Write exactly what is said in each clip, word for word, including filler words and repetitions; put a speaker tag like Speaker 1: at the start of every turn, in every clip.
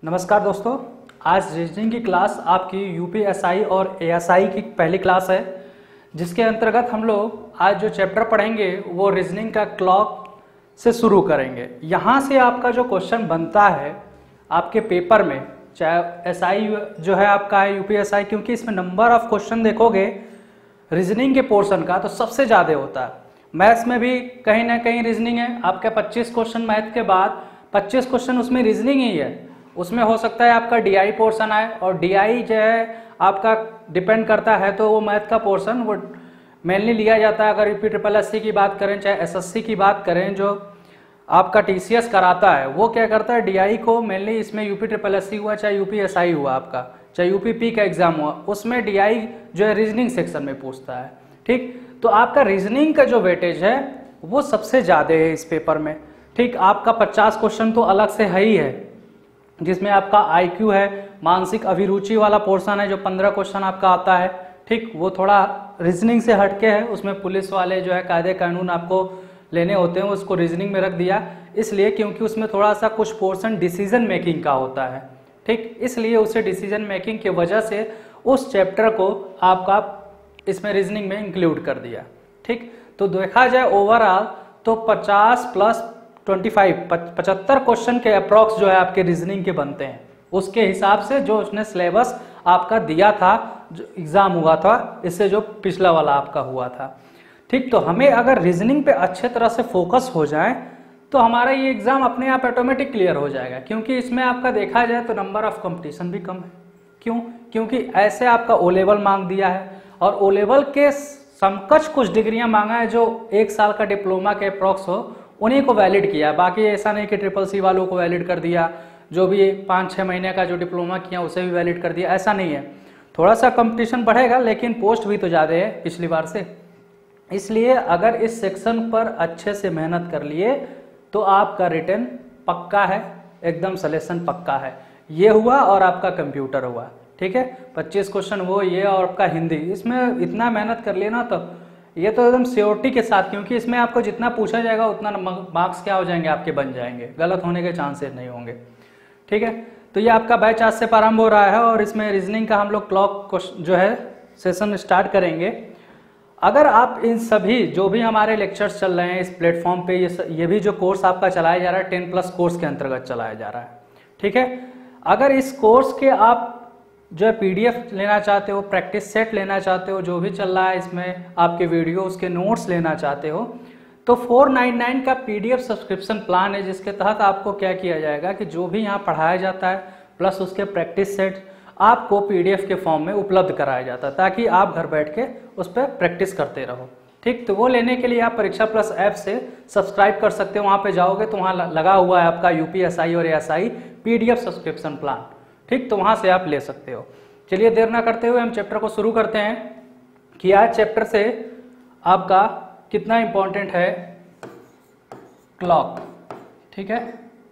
Speaker 1: नमस्कार दोस्तों, आज रीजनिंग की क्लास आपकी यूपीएसआई और एएसआई की पहली क्लास है, जिसके अंतर्गत हम लोग आज जो चैप्टर पढ़ेंगे वो रीजनिंग का क्लॉक से शुरू करेंगे। यहाँ से आपका जो क्वेश्चन बनता है आपके पेपर में, चाहे एसआई जो है आपका है यूपीएसआई, क्योंकि इसमें नंबर ऑफ क्वेश्चन देखोगे रीजनिंग के पोर्शन का तो सबसे ज़्यादा होता है। मैथ्स में भी कहीं ना कहीं रीजनिंग है, आपके पच्चीस क्वेश्चन मैथ के बाद पच्चीस क्वेश्चन उसमें रीजनिंग ही है। उसमें हो सकता है आपका डीआई पोर्शन आए, और डीआई जो है आपका डिपेंड करता है तो वो मैथ का पोर्शन वो मेनली लिया जाता है। अगर यूपी ट्रिपल एस सी की बात करें, चाहे एसएससी की बात करें, जो आपका टीसीएस कराता है वो क्या करता है, डीआई को मेनली, इसमें यूपी ट्रिपल एस सी हुआ चाहे यूपीएसआई हुआ आपका, चाहे यूपीपी का एग्जाम हुआ, उसमें डीआई जो है रीजनिंग सेक्शन में पूछता है। ठीक, तो आपका रीजनिंग का जो वेटेज है वो सबसे ज़्यादा है इस पेपर में। ठीक, आपका पचास क्वेश्चन तो अलग से है ही है, जिसमें आपका आईक्यू है, मानसिक अभिरुचि वाला पोर्शन है जो पंद्रह क्वेश्चन आपका आता है। ठीक, वो थोड़ा रीजनिंग से हटके है, उसमें पुलिस वाले जो है कायदे कानून आपको लेने होते हैं, उसको रीजनिंग में रख दिया इसलिए क्योंकि उसमें थोड़ा सा कुछ पोर्शन डिसीजन मेकिंग का होता है। ठीक, इसलिए उसे डिसीजन मेकिंग की वजह से उस चैप्टर को आपका इसमें रीजनिंग में इंक्लूड कर दिया। ठीक, तो देखा जाए ओवरऑल तो पचास प्लस पच्चीस पचहत्तर क्वेश्चन के अप्रॉक्स जो है आपके रीजनिंग के बनते हैं, उसके हिसाब से जो उसने सिलेबस आपका दिया था, जो एग्जाम हुआ था, इससे जो पिछला वाला आपका हुआ था। ठीक, तो हमें अगर रीजनिंग पे अच्छे तरह से फोकस हो जाए तो हमारा ये एग्जाम अपने आप ऑटोमेटिक क्लियर हो जाएगा, क्योंकि इसमें आपका देखा जाए तो नंबर ऑफ कंपटीशन भी कम है। क्यों? क्योंकि ऐसे आपका ओ लेवल मांग दिया है, और ओ लेवल के समकक्ष कुछ डिग्रियां मांगा है जो एक साल का डिप्लोमा के अप्रॉक्स हो, उन्हीं को वैलिड किया। बाकी ऐसा नहीं कि ट्रिपल सी वालों को वैलिड कर दिया, जो भी पाँच छः महीने का जो डिप्लोमा किया उसे भी वैलिड कर दिया, ऐसा नहीं है। थोड़ा सा कंपटीशन बढ़ेगा लेकिन पोस्ट भी तो ज़्यादा है पिछली बार से, इसलिए अगर इस सेक्शन पर अच्छे से मेहनत कर लिए तो आपका रिटन पक्का है, एकदम सलेक्शन पक्का है। ये हुआ और आपका कंप्यूटर हुआ। ठीक है, पच्चीस क्वेश्चन वो, ये और आपका हिंदी, इसमें इतना मेहनत कर लिए ना तो ये तो एकदम श्योरिटी के साथ, क्योंकि इसमें आपको जितना पूछा जाएगा उतना मार्क्स क्या हो जाएंगे आपके बन जाएंगे, गलत होने के चांसेस नहीं होंगे। ठीक है, तो ये आपका बैच आज से प्रारंभ हो रहा है और इसमें रीजनिंग का हम लोग क्लॉक जो है सेशन स्टार्ट करेंगे। अगर आप इन सभी जो भी हमारे लेक्चर्स चल रहे हैं इस प्लेटफॉर्म पे, ये ये भी जो कोर्स आपका चलाया जा रहा है टेन प्लस कोर्स के अंतर्गत चलाया जा रहा है। ठीक है, अगर इस कोर्स के आप जो है पीडीएफ लेना चाहते हो, प्रैक्टिस सेट लेना चाहते हो, जो भी चल रहा है इसमें आपके वीडियो उसके नोट्स लेना चाहते हो, तो फोर नाइन नाइन का पीडीएफ सब्सक्रिप्शन प्लान है, जिसके तहत आपको क्या किया जाएगा कि जो भी यहाँ पढ़ाया जाता है प्लस उसके प्रैक्टिस सेट आपको पीडीएफ के फॉर्म में उपलब्ध कराया जाता है, ताकि आप घर बैठ के उस पर प्रैक्टिस करते रहो। ठीक, तो वो लेने के लिए आप परीक्षा प्लस ऐप से सब्सक्राइब कर सकते हो। वहाँ पे जाओगे तो वहाँ लगा हुआ है आपका यूपीएसआई और एएसआई पीडीएफ सब्सक्रिप्शन प्लान। ठीक, तो वहाँ से आप ले सकते हो। चलिए देर ना करते हुए हम चैप्टर को शुरू करते हैं कि आज चैप्टर से आपका कितना इंपॉर्टेंट है क्लॉक। ठीक है,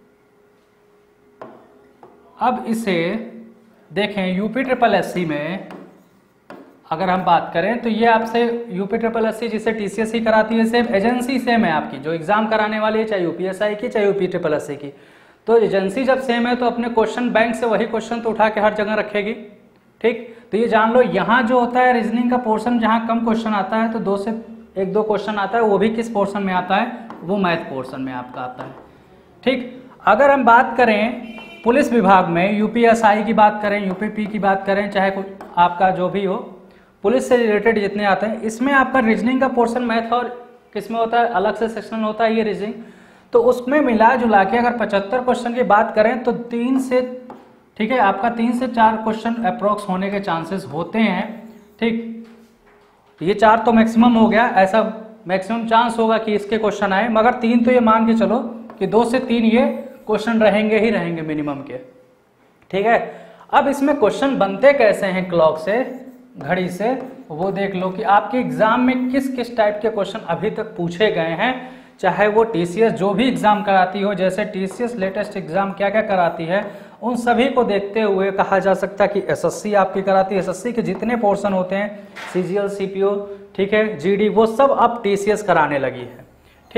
Speaker 1: अब इसे देखें यूपी ट्रिपल एस सी में अगर हम बात करें तो ये आपसे यूपी ट्रिपल एस सी जिसे टीसीएस ही कराती है, सेम एजेंसी सेम है आपकी, जो एग्जाम कराने वाली है, चाहे यूपीएसआई की चाहे यूपी ट्रिपल एस सी की। तो एजेंसी जब सेम है तो अपने क्वेश्चन बैंक से वही क्वेश्चन तो उठा के हर जगह रखेगी। ठीक, तो ये जान लो, यहाँ जो होता है रीजनिंग का पोर्शन, जहाँ कम क्वेश्चन आता है तो दो से एक दो क्वेश्चन आता है, वो भी किस पोर्शन में आता है, वो मैथ पोर्शन में आपका आता है। ठीक, अगर हम बात करें पुलिस विभाग में, यूपीएसआई की बात करें, यूपीपी की बात करें, चाहे कुछ आपका जो भी हो, पुलिस से रिलेटेड जितने आते हैं, इसमें आपका रीजनिंग का पोर्शन मैथ और किसमें होता है, अलग से सेक्शन होता है ये रीजनिंग। तो उसमें मिला जुला के अगर पचहत्तर क्वेश्चन की बात करें तो तीन से ठीक है आपका तीन से चार क्वेश्चन अप्रोक्स होने के चांसेस होते हैं। ठीक, ये चार तो मैक्सिमम हो गया, ऐसा मैक्सिमम चांस होगा कि इसके क्वेश्चन आए, मगर तीन तो ये मान के चलो कि दो से तीन ये क्वेश्चन रहेंगे ही रहेंगे मिनिमम के। ठीक है, अब इसमें क्वेश्चन बनते कैसे हैं क्लॉक से, घड़ी से, वो देख लो कि आपके एग्जाम में किस किस टाइप के क्वेश्चन अभी तक पूछे गए हैं। चाहे वो टीसीएस जो भी एग्जाम कराती हो, जैसे टीसीएस लेटेस्ट एग्जाम क्या क्या कराती है, उन सभी को देखते हुए कहा जा सकता है कि एसएससी आपकी कराती है। एसएससी के जितने पोर्शन होते हैं, सीजीएल, सीपीओ, ठीक है, जीडी, वो सब अब टीसीएस कराने लगी है। ठीक,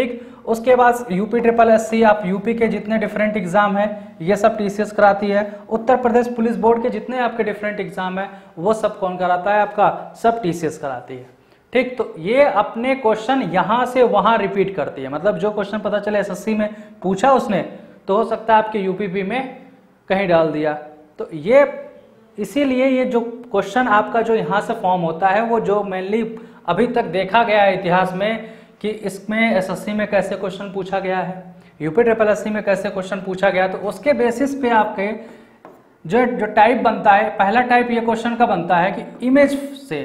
Speaker 1: उसके बाद यूपी ट्रिपल एस सी, आप यूपी के जितने डिफरेंट एग्जाम है ये सब टीसीएस कराती है। उत्तर प्रदेश पुलिस बोर्ड के जितने आपके डिफरेंट एग्जाम है वो सब कौन कराता है, आपका सब टीसीएस कराती है। ठीक, तो ये अपने क्वेश्चन यहां से वहां रिपीट करती है, मतलब जो क्वेश्चन पता चले एसएससी में पूछा उसने तो हो सकता है आपके यूपीपी में कहीं डाल दिया। तो ये इसीलिए ये जो क्वेश्चन आपका जो यहाँ से फॉर्म होता है वो जो मेनली अभी तक देखा गया है इतिहास में कि इसमें एसएससी में कैसे क्वेश्चन पूछा गया है, यूपी ट्रिपल एससी में कैसे क्वेश्चन पूछा गया, तो उसके बेसिस पे आपके जो जो टाइप बनता है, पहला टाइप ये क्वेश्चन का बनता है कि इमेज से,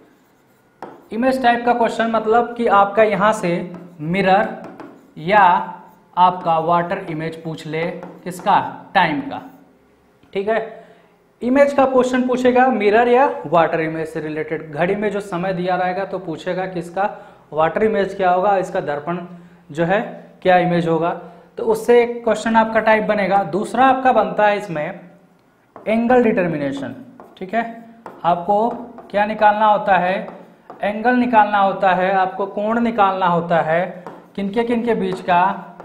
Speaker 1: इमेज टाइप का क्वेश्चन मतलब कि आपका यहाँ से मिरर या आपका वाटर इमेज पूछ ले, किसका, टाइम का। ठीक है, इमेज का क्वेश्चन पूछेगा मिरर या वाटर इमेज से रिलेटेड, घड़ी में जो समय दिया रहेगा तो पूछेगा किसका, वाटर इमेज क्या होगा, इसका दर्पण जो है क्या इमेज होगा, तो उससे एक क्वेश्चन आपका टाइप बनेगा। दूसरा आपका बनता है इसमें एंगल डिटर्मिनेशन। ठीक है, आपको क्या निकालना होता है, एंगल निकालना होता है, आपको कोण निकालना होता है, किनके किनके बीच का,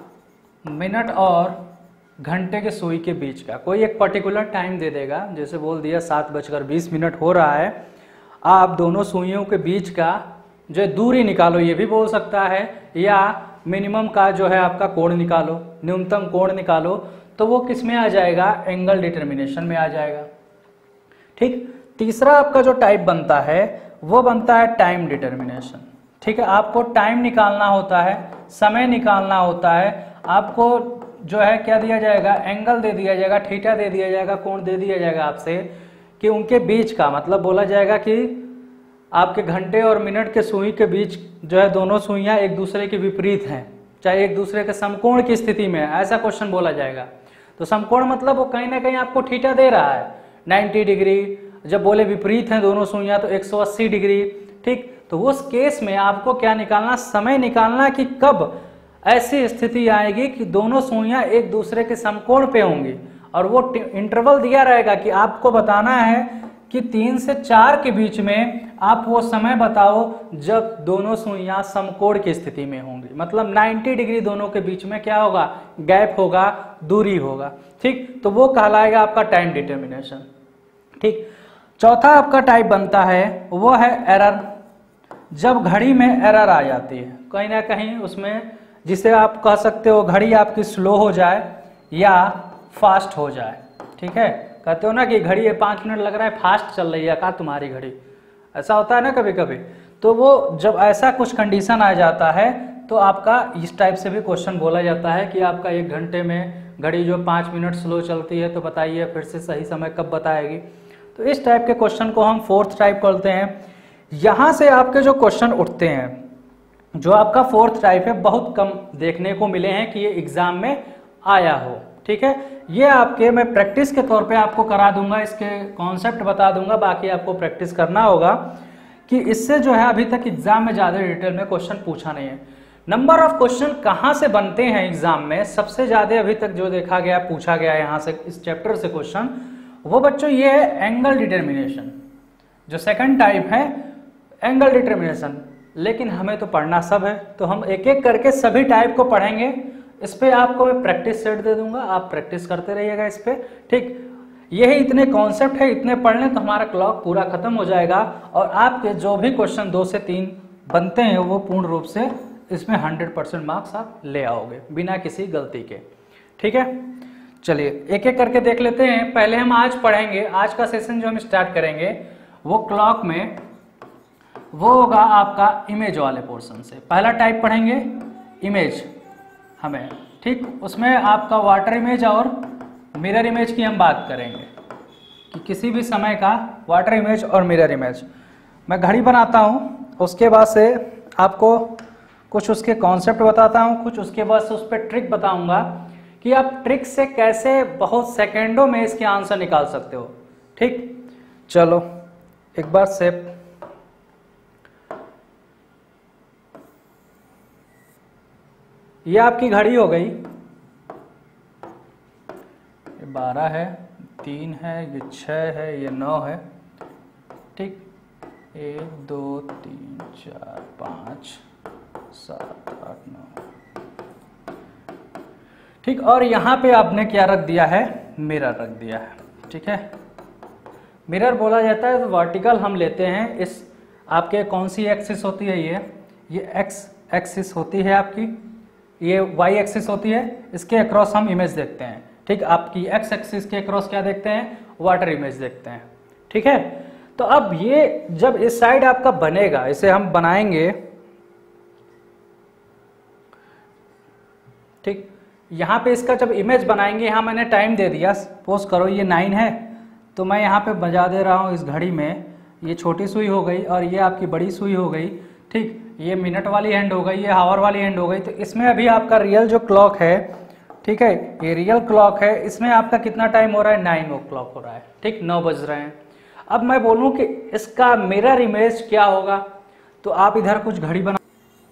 Speaker 1: मिनट और घंटे के सुई के बीच का। कोई एक पर्टिकुलर टाइम दे देगा, जैसे बोल दिया सात बजकर बीस मिनट हो रहा है, आप दोनों सुइयों के बीच का जो दूरी निकालो, ये भी बोल सकता है, या मिनिमम का जो है आपका कोण निकालो, न्यूनतम कोण निकालो, तो वो किस में आ जाएगा, एंगल डिटर्मिनेशन में आ जाएगा। ठीक, तीसरा आपका जो टाइप बनता है वो बनता है टाइम डिटर्मिनेशन। ठीक है, आपको टाइम निकालना होता है, समय निकालना होता है, आपको जो है क्या दिया जाएगा, एंगल दे दिया जाएगा, थीटा दे दिया जाएगा, कोण दे दिया जाएगा आपसे कि उनके बीच का, मतलब बोला जाएगा कि आपके घंटे और मिनट के सुई के बीच जो है दोनों सुइयां एक दूसरे के विपरीत हैं, चाहे एक दूसरे के समकोण की स्थिति में, ऐसा क्वेश्चन बोला जाएगा। तो समकोण मतलब वो कहीं ना कहीं आपको थीटा दे रहा है नब्बे डिग्री, जब बोले विपरीत हैं दोनों सुइयां तो एक सौ अस्सी डिग्री। ठीक, तो उस केस में आपको क्या निकालना, समय निकालना कि कब ऐसी स्थिति आएगी कि दोनों सुइयां एक दूसरे के समकोण पे होंगी, और वो इंटरवल दिया रहेगा कि आपको बताना है कि तीन से चार के बीच में आप वो समय बताओ जब दोनों सुइयां समकोण की स्थिति में होंगी, मतलब नब्बे डिग्री दोनों के बीच में क्या होगा, गैप होगा, दूरी होगा। ठीक, तो वो कहलाएगा आपका टाइम डिटर्मिनेशन। ठीक, चौथा आपका टाइप बनता है वो है एरर, जब घड़ी में एरर आ जाती है कहीं ना कहीं उसमें, जिसे आप कह सकते हो घड़ी आपकी स्लो हो जाए या फास्ट हो जाए। ठीक है, कहते हो ना कि घड़ी है पाँच मिनट लग रहा है, फास्ट चल रही है का तुम्हारी घड़ी, ऐसा होता है ना कभी कभी। तो वो जब ऐसा कुछ कंडीशन आ जाता है तो आपका इस टाइप से भी क्वेश्चन बोला जाता है कि आपका एक घंटे में घड़ी जो पाँच मिनट स्लो चलती है तो बताइए फिर से सही समय कब बताएगी। तो इस टाइप के क्वेश्चन को हम फोर्थ टाइप करते हैं। यहाँ से आपके जो क्वेश्चन उठते हैं, जो आपका फोर्थ टाइप है, बहुत कम देखने को मिले हैं कि ये एग्जाम में आया हो। ठीक है, ये आपके मैं प्रैक्टिस के तौर पे आपको करा दूंगा, इसके कॉन्सेप्ट बता दूंगा, बाकी आपको प्रैक्टिस करना होगा कि इससे जो है अभी तक एग्जाम में ज़्यादा डिटेल में क्वेश्चन पूछा नहीं है। नंबर ऑफ क्वेश्चन कहाँ से बनते हैं एग्जाम में, सबसे ज़्यादा अभी तक जो देखा गया पूछा गया यहाँ से इस चैप्टर से क्वेश्चन, वो बच्चों ये है एंगल डिटर्मिनेशन। जो सेकंड टाइप है एंगल डिटर्मिनेशन, लेकिन हमें तो पढ़ना सब है तो हम एक एक करके सभी टाइप को पढ़ेंगे। इस पे आपको मैं प्रैक्टिस सेट दे दूंगा, आप प्रैक्टिस करते रहिएगा इस पे। ठीक, यही इतने कॉन्सेप्ट है, इतने पढ़ लें तो हमारा क्लॉक पूरा खत्म हो जाएगा और आपके जो भी क्वेश्चन दो से तीन बनते हैं वो पूर्ण रूप से इसमें हंड्रेड परसेंट मार्क्स आप ले आओगे बिना किसी गलती के। ठीक है, चलिए एक एक करके देख लेते हैं। पहले हम आज पढ़ेंगे, आज का सेशन जो हम स्टार्ट करेंगे वो क्लॉक में वो होगा आपका इमेज वाले पोर्शन से। पहला टाइप पढ़ेंगे इमेज हमें, ठीक, उसमें आपका वाटर इमेज और मिरर इमेज की हम बात करेंगे कि किसी भी समय का वाटर इमेज और मिरर इमेज। मैं घड़ी बनाता हूँ, उसके बाद से आपको कुछ उसके कॉन्सेप्ट बताता हूँ, कुछ उसके बाद से उस पर ट्रिक बताऊँगा कि आप ट्रिक से कैसे बहुत सेकेंडों में इसके आंसर निकाल सकते हो। ठीक, चलो एक बार से ये आपकी घड़ी हो गई, ये बारह है, तीन है, ये छः है, ये नौ है। ठीक, एक दो तीन चार पाँच सात आठ नौ, ठीक, और यहाँ पे आपने क्या रख दिया है, मिरर रख दिया है। ठीक है, मिरर बोला जाता है तो वर्टिकल हम लेते हैं, इस आपके कौन सी एक्सिस होती है, ये ये एक्स एक्सिस होती है आपकी, ये वाई एक्सिस होती है, इसके अक्रॉस हम इमेज देखते हैं। ठीक, आपकी एक्स एक्सिस के अक्रॉस क्या देखते हैं, वाटर इमेज देखते हैं। ठीक है, तो अब ये जब इस साइड आपका बनेगा, इसे हम बनाएंगे। ठीक, यहाँ पे इसका जब इमेज बनाएंगे, यहाँ मैंने टाइम दे दिया, सपोज करो ये नाइन है, तो मैं यहाँ पे बजा दे रहा हूँ इस घड़ी में, ये छोटी सुई हो गई और ये आपकी बड़ी सुई हो गई। ठीक, ये मिनट वाली हैंड हो गई, ये हावर वाली हैंड हो गई। तो इसमें अभी आपका रियल जो क्लॉक है, ठीक है, ये रियल क्लॉक है, इसमें आपका कितना टाइम हो रहा है, नाइन ओ क्लॉक हो रहा है। ठीक, नौ बज रहे हैं। अब मैं बोलूँ कि इसका मिरर इमेज क्या होगा, तो आप इधर कुछ घड़ी बना,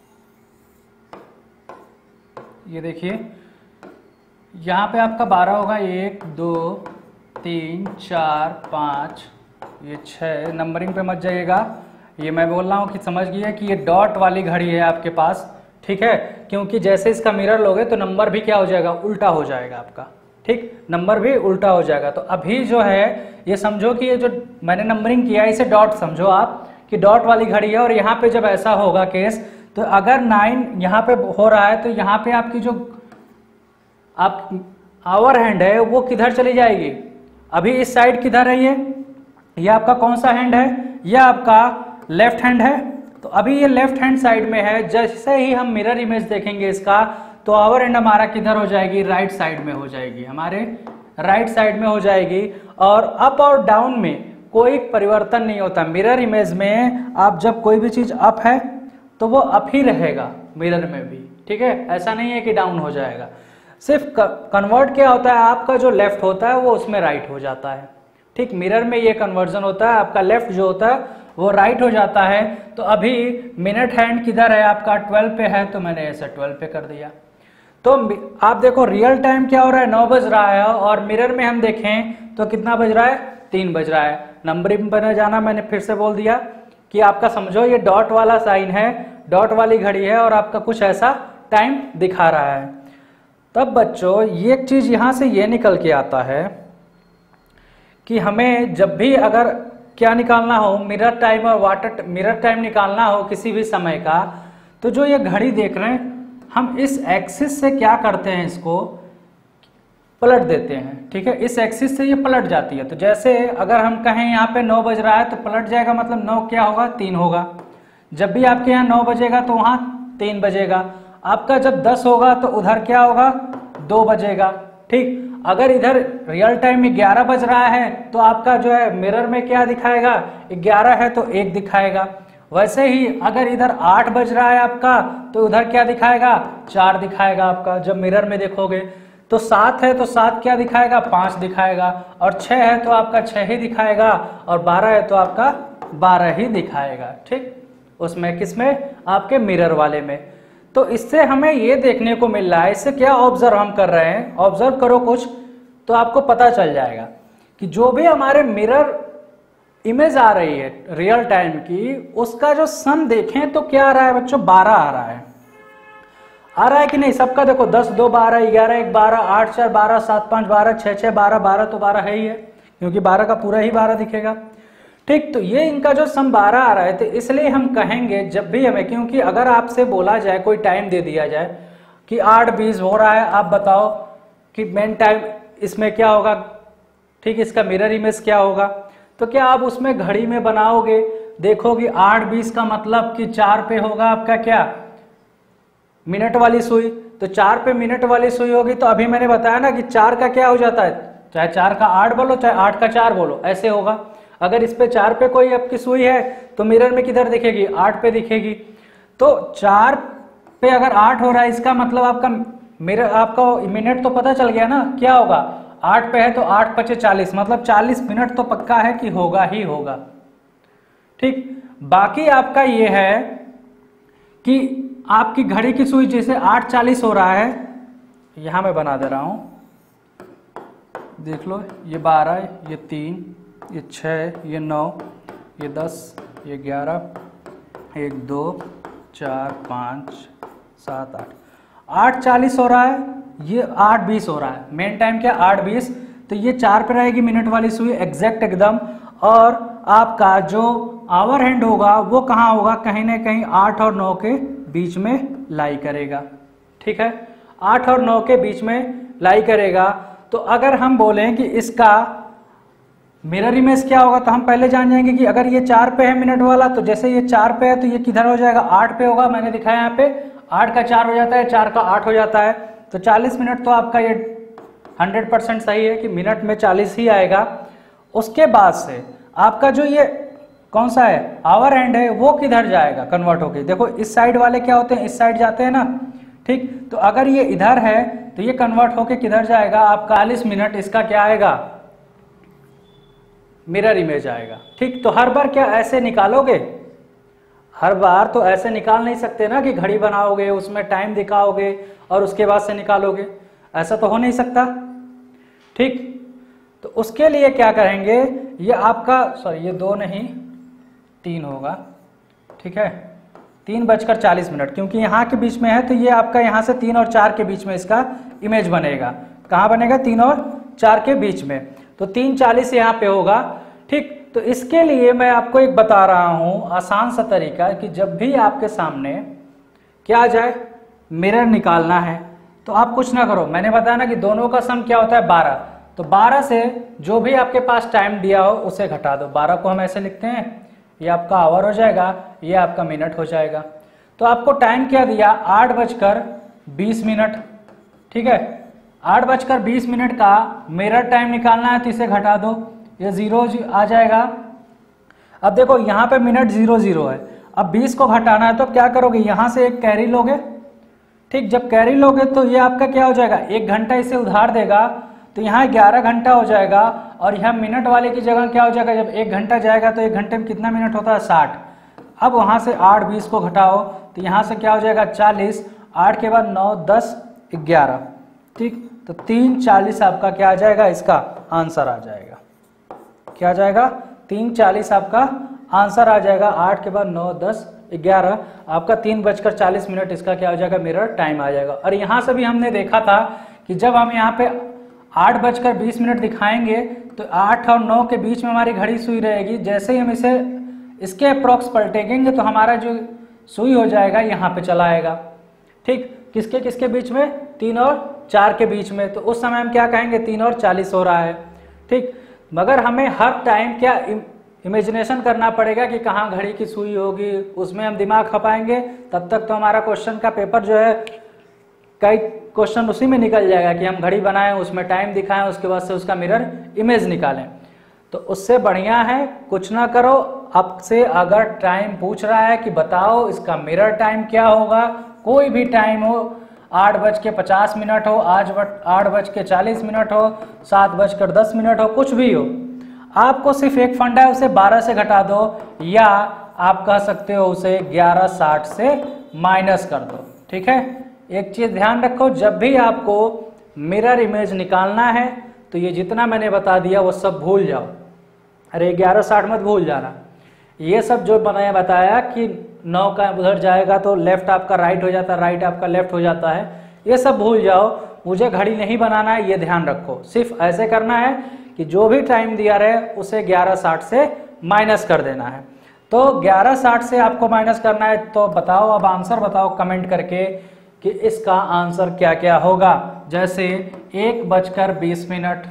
Speaker 1: ये देखिए यहाँ पे आपका बारह होगा, एक दो तीन चार पाँच, ये छः, नंबरिंग पे मत जाइएगा, ये मैं बोल रहा हूँ कि समझ गया कि ये डॉट वाली घड़ी है आपके पास। ठीक है, क्योंकि जैसे इसका मिरर लोगे तो नंबर भी क्या हो जाएगा, उल्टा हो जाएगा आपका। ठीक, नंबर भी उल्टा हो जाएगा। तो अभी जो है ये समझो कि ये जो मैंने नंबरिंग किया है इसे डॉट समझो आप, कि डॉट वाली घड़ी है। और यहाँ पे जब ऐसा होगा केस, तो अगर नाइन यहाँ पे हो रहा है तो यहाँ पे आपकी जो आप आवर हैंड है वो किधर चली जाएगी, अभी इस साइड किधर है, ये ये आपका कौन सा हैंड है, ये आपका लेफ्ट हैंड है। तो अभी ये लेफ्ट हैंड साइड में है, जैसे ही हम मिरर इमेज देखेंगे इसका, तो आवर हैंड हमारा किधर हो जाएगी, राइट साइड में हो जाएगी, हमारे राइट साइड में हो जाएगी। और अप और डाउन में कोई परिवर्तन नहीं होता। मिरर इमेज में आप जब कोई भी चीज अप है तो वो अप ही रहेगा मिरर में भी। ठीक है, ऐसा नहीं है कि डाउन हो जाएगा। सिर्फ कन्वर्ट क्या होता है, आपका जो लेफ्ट होता है वो उसमें राइट हो जाता है। ठीक, मिरर में ये कन्वर्जन होता है, आपका लेफ्ट जो होता है वो राइट हो जाता है। तो अभी मिनट हैंड किधर है आपका, ट्वेल्व पे है, तो मैंने ऐसे ट्वेल्व पे कर दिया। तो आप देखो रियल टाइम क्या हो रहा है, नौ बज रहा है, और मिरर में हम देखें तो कितना बज रहा है, तीन बज रहा है। नंबरिंग पर जाना, मैंने फिर से बोल दिया कि आपका समझो ये डॉट वाला साइन है, डॉट वाली घड़ी है, और आपका कुछ ऐसा टाइम दिखा रहा है। तब बच्चों ये एक चीज यहां से ये निकल के आता है कि हमें जब भी अगर क्या निकालना हो, मिरर टाइम और वाटर मिरर टाइम निकालना हो किसी भी समय का, तो जो ये घड़ी देख रहे हैं हम इस एक्सिस से क्या करते हैं, इसको पलट देते हैं। ठीक है, इस एक्सिस से ये पलट जाती है। तो जैसे अगर हम कहें यहाँ पे नौ बज रहा है तो पलट जाएगा, मतलब नौ क्या होगा, तीन होगा। जब भी आपके यहाँ नौ बजेगा तो वहाँ तीन बजेगा। आपका जब दस होगा तो उधर क्या होगा, दो बजेगा। ठीक, अगर इधर रियल टाइम में ग्यारह बज रहा है तो आपका जो है मिरर में क्या दिखाएगा, ग्यारह है तो एक दिखाएगा। वैसे ही अगर इधर आठ बज रहा है आपका तो उधर क्या दिखाएगा, चार दिखाएगा आपका जब मिरर में देखोगे। तो सात है तो सात क्या दिखाएगा, पाँच दिखाएगा। और छः है तो आपका छः ही दिखाएगा, और बारह है तो आपका बारह ही दिखाएगा। ठीक, उसमें किसमें, आपके मिरर वाले में। तो इससे हमें ये देखने को मिल रहा है, इससे क्या ऑब्जर्व हम कर रहे हैं, ऑब्जर्व करो कुछ तो आपको पता चल जाएगा कि जो भी हमारे मिरर इमेज आ रही है रियल टाइम की, उसका जो सन देखें तो क्या आ रहा है बच्चों, बारह आ रहा है। आ रहा है कि नहीं सबका, देखो दस दो बारह, ग्यारह एक बारह, आठ चार बारह, सात पाँच बारह, छः छः बारह, बारह तो बारह है ही है, क्योंकि बारह का पूरा ही बारह दिखेगा। ठीक, तो ये इनका जो सम बारह आ रहा है, तो इसलिए हम कहेंगे जब भी हमें, क्योंकि अगर आपसे बोला जाए, कोई टाइम दे दिया जाए कि आठ बीस हो रहा है, आप बताओ कि मेन टाइम इसमें क्या होगा। ठीक, इसका मिरर इमेज क्या होगा, तो क्या आप उसमें घड़ी में बनाओगे, देखोगे आठ बीस का मतलब कि चार पे होगा आपका क्या, मिनट वाली सुई। तो चार पे मिनट वाली सुई होगी, तो अभी मैंने बताया ना कि चार का क्या हो जाता है, चाहे चार का आठ बोलो, चाहे आठ का चार बोलो, ऐसे होगा। अगर इस पे चार पे कोई आपकी सुई है तो मिरर में किधर दिखेगी, आठ पे दिखेगी। तो चार पे अगर आठ हो रहा है, इसका मतलब आपका मिरर, आपका मिनट तो पता चल गया ना क्या होगा, आठ पे है तो आठ पचे चालीस, मतलब चालीस मिनट तो पक्का है कि होगा ही होगा। ठीक, बाकी आपका ये है कि आपकी घड़ी की सुई जैसे आठ चालीस हो रहा है, यहां मैं बना दे रहा हूं, देख लो, ये बारह, ये तीन, ये छः, ये नौ, ये दस, ये ग्यारह, एक दो चार पाँच सात आठ, आठ चालीस हो रहा है, ये आठ बीस हो रहा है, मेन टाइम क्या आठ बीस, तो ये चार पे रहेगी मिनट वाली सुई एग्जैक्ट एकदम, और आपका जो आवर हैंड होगा वो कहाँ होगा, कहीं ना कहीं आठ और नौ के बीच में लाई करेगा। ठीक है, आठ और नौ के बीच में लाई करेगा। तो अगर हम बोलें कि इसका मिरर इमेज क्या होगा, तो हम पहले जान जाएंगे कि अगर ये चार पे है मिनट वाला, तो जैसे ये चार पे है तो ये किधर हो जाएगा, आठ पे होगा। मैंने दिखाया यहाँ पे आठ का चार हो जाता है, चार का आठ हो जाता है, तो चालीस मिनट तो आपका ये हंड्रेड परसेंट सही है कि मिनट में चालीस ही आएगा। उसके बाद से आपका जो ये कौन सा है आवर हैंड है वो किधर जाएगा कन्वर्ट होके, देखो इस साइड वाले क्या होते हैं, इस साइड जाते हैं ना। ठीक, तो अगर ये इधर है तो ये कन्वर्ट होके किधर जाएगा, आपका चालीस मिनट इसका क्या आएगा, मिरर इमेज आएगा। ठीक, तो हर बार क्या ऐसे निकालोगे, हर बार तो ऐसे निकाल नहीं सकते ना कि घड़ी बनाओगे उसमें टाइम दिखाओगे और उसके बाद से निकालोगे, ऐसा तो हो नहीं सकता। ठीक, तो उसके लिए क्या करेंगे, ये आपका सॉरी ये दो नहीं तीन होगा। ठीक है, तीन बजकर चालीस मिनट, क्योंकि यहाँ के बीच में है तो ये आपका यहाँ से तीन और चार के बीच में इसका इमेज बनेगा। कहाँ बनेगा, तीन और चार के बीच में, तो तीन चालीस यहाँ पे होगा। ठीक, तो इसके लिए मैं आपको एक बता रहा हूँ आसान सा तरीका कि जब भी आपके सामने क्या आ जाए मिरर निकालना है तो आप कुछ ना करो, मैंने बताया ना कि दोनों का सम क्या होता है बारह, तो बारह से जो भी आपके पास टाइम दिया हो उसे घटा दो। बारह को हम ऐसे लिखते हैं, ये आपका आवर हो जाएगा, ये आपका मिनट हो जाएगा। तो आपको टाइम क्या दिया, आठ बजकर बीस मिनट। ठीक है, आठ बजकर बीस मिनट का मिरर टाइम निकालना है तो इसे घटा दो, ये जीरो आ जाएगा। अब देखो यहाँ पे मिनट जीरो जीरो है, अब बीस को घटाना है तो क्या करोगे, यहाँ से एक कैरी लोगे। ठीक, जब कैरी लोगे तो ये आपका क्या हो जाएगा, एक घंटा इसे उधार देगा, तो यहाँ ग्यारह घंटा हो जाएगा। और यहाँ मिनट वाले की जगह क्या हो जाएगा, जब एक घंटा जाएगा तो एक घंटे में कितना मिनट होता है, साठ। अब वहाँ से आठ बीस को घटाओ तो यहाँ से क्या हो जाएगा, चालीस, आठ के बाद नौ दस ग्यारह। ठीक, तो तीन चालीस आपका क्या आ जाएगा, इसका आंसर आ जाएगा। क्या आ जाएगा, तीन चालीस आपका आंसर आ जाएगा। आठ के बाद नौ दस ग्यारह, आपका तीन बजकर चालीस मिनट इसका क्या हो जाएगा, मिरर टाइम आ जाएगा। और यहाँ से भी हमने देखा था कि जब हम यहाँ पे आठ बजकर बीस मिनट दिखाएंगे तो आठ और नौ के बीच में हमारी घड़ी सुई रहेगी। जैसे ही हम इसे इसके अप्रॉक्स पलटेंगे तो हमारा जो सुई हो जाएगा यहाँ पे चला आएगा। ठीक, किसके किसके बीच में, तीन और चार के बीच में, तो उस समय हम क्या कहेंगे, तीन और चालीस हो रहा है। ठीक, मगर हमें हर टाइम क्या इमेजिनेशन करना पड़ेगा कि कहाँ घड़ी की सुई होगी, उसमें हम दिमाग खपाएंगे, तब तक तो हमारा क्वेश्चन का पेपर जो है कई क्वेश्चन उसी में निकल जाएगा कि हम घड़ी बनाएं, उसमें टाइम दिखाएं, उसके बाद से उसका मिरर इमेज निकालें। तो उससे बढ़िया है कुछ ना करो, आपसे अगर टाइम पूछ रहा है कि बताओ इसका मिरर टाइम क्या होगा, कोई भी टाइम हो, आठ बज के पचास मिनट हो, आज आठ बज के चालीस मिनट हो, सात बजकर दस मिनट हो, कुछ भी हो, आपको सिर्फ एक फंडा है, उसे बारह से घटा दो, या आप कह सकते हो उसे ग्यारह साठ से माइनस कर दो। ठीक है, एक चीज ध्यान रखो, जब भी आपको मिरर इमेज निकालना है तो ये जितना मैंने बता दिया वो सब भूल जाओ। अरे ग्यारह साठ मत भूल जाना, ये सब जो मैंने बताया कि नौ का उधर जाएगा तो लेफ्ट आपका राइट हो जाता है, राइट आपका लेफ्ट हो जाता है, ये सब भूल जाओ। मुझे घड़ी नहीं बनाना है, ये ध्यान रखो, सिर्फ ऐसे करना है कि जो भी टाइम दिया रहे उसे ग्यारह साठ से माइनस कर देना है। तो ग्यारह साठ से आपको माइनस करना है, तो बताओ, अब आंसर बताओ कमेंट करके कि इसका आंसर क्या क्या होगा। जैसे एक बजकर बीस मिनट,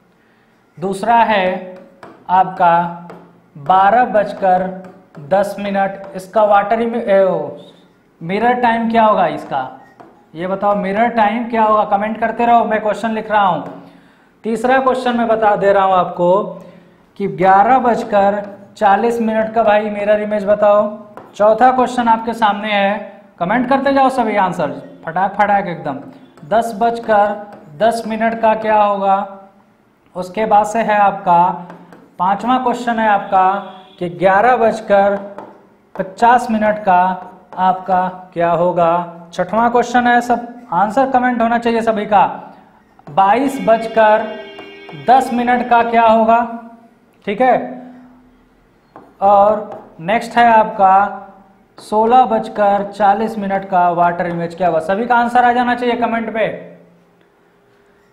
Speaker 1: दूसरा है आपका बारह बजकर दस मिनट, इसका वाटर मिरर टाइम क्या होगा इसका, ये बताओ मिरर टाइम क्या होगा, कमेंट करते रहो, मैं क्वेश्चन लिख रहा हूँ। तीसरा क्वेश्चन मैं बता दे रहा हूँ आपको कि ग्यारह बजकर चालीस मिनट का भाई मिरर इमेज बताओ। चौथा क्वेश्चन आपके सामने है, कमेंट करते जाओ सभी आंसर फटाक फटाक एकदम। दस बजकर दस मिनट का क्या होगा, उसके बाद से है आपका पांचवा क्वेश्चन है आपका कि ग्यारह बजकर पचास मिनट का आपका क्या होगा। छठवां क्वेश्चन है, सब आंसर कमेंट होना चाहिए सभी का, बाईस बजकर दस मिनट का क्या होगा। ठीक है, और नेक्स्ट है आपका सोलह बजकर चालीस मिनट का वाटर इमेज क्या होगा। सभी का आंसर आ जाना चाहिए कमेंट पे।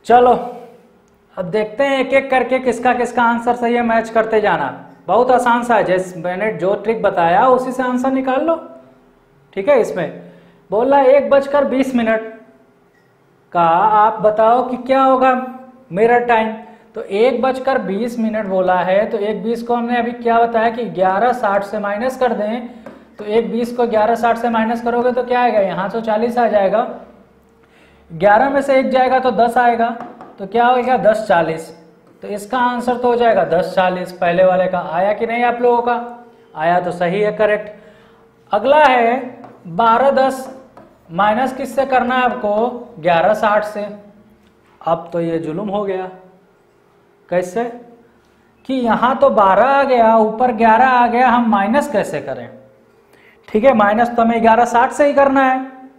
Speaker 1: चलो अब देखते हैं एक एक करके किसका किसका आंसर सही है, मैच करते जाना। बहुत आसान सा है, जैसे मैंने जो ट्रिक बताया उसी से आंसर निकाल लो। ठीक है, इसमें बोल रहा है एक बजकर बीस मिनट का आप बताओ कि क्या होगा मिरर टाइम। तो एक बजकर बीस मिनट बोला है, तो एक बीस को हमने अभी क्या बताया कि ग्यारह साठ से माइनस कर दें। तो एक बीस को ग्यारह साठ से माइनस करोगे तो क्या आएगा, यहाँ तो चालीस आ जाएगा, ग्यारह में से एक जाएगा तो दस आएगा, तो क्या होगा दस चालीस। तो इसका आंसर तो हो जाएगा दस चालीस। पहले वाले का आया कि नहीं आप लोगों का, आया तो सही है, करेक्ट। अगला है बारह दस माइनस किससे करना है आपको, ग्यारह साठ से। अब तो ये जुल्म हो गया, कैसे कि यहाँ तो बारह आ गया, ऊपर ग्यारह आ गया, हम माइनस कैसे करें। ठीक है, माइनस तो हमें ग्यारह साठ से ही करना है।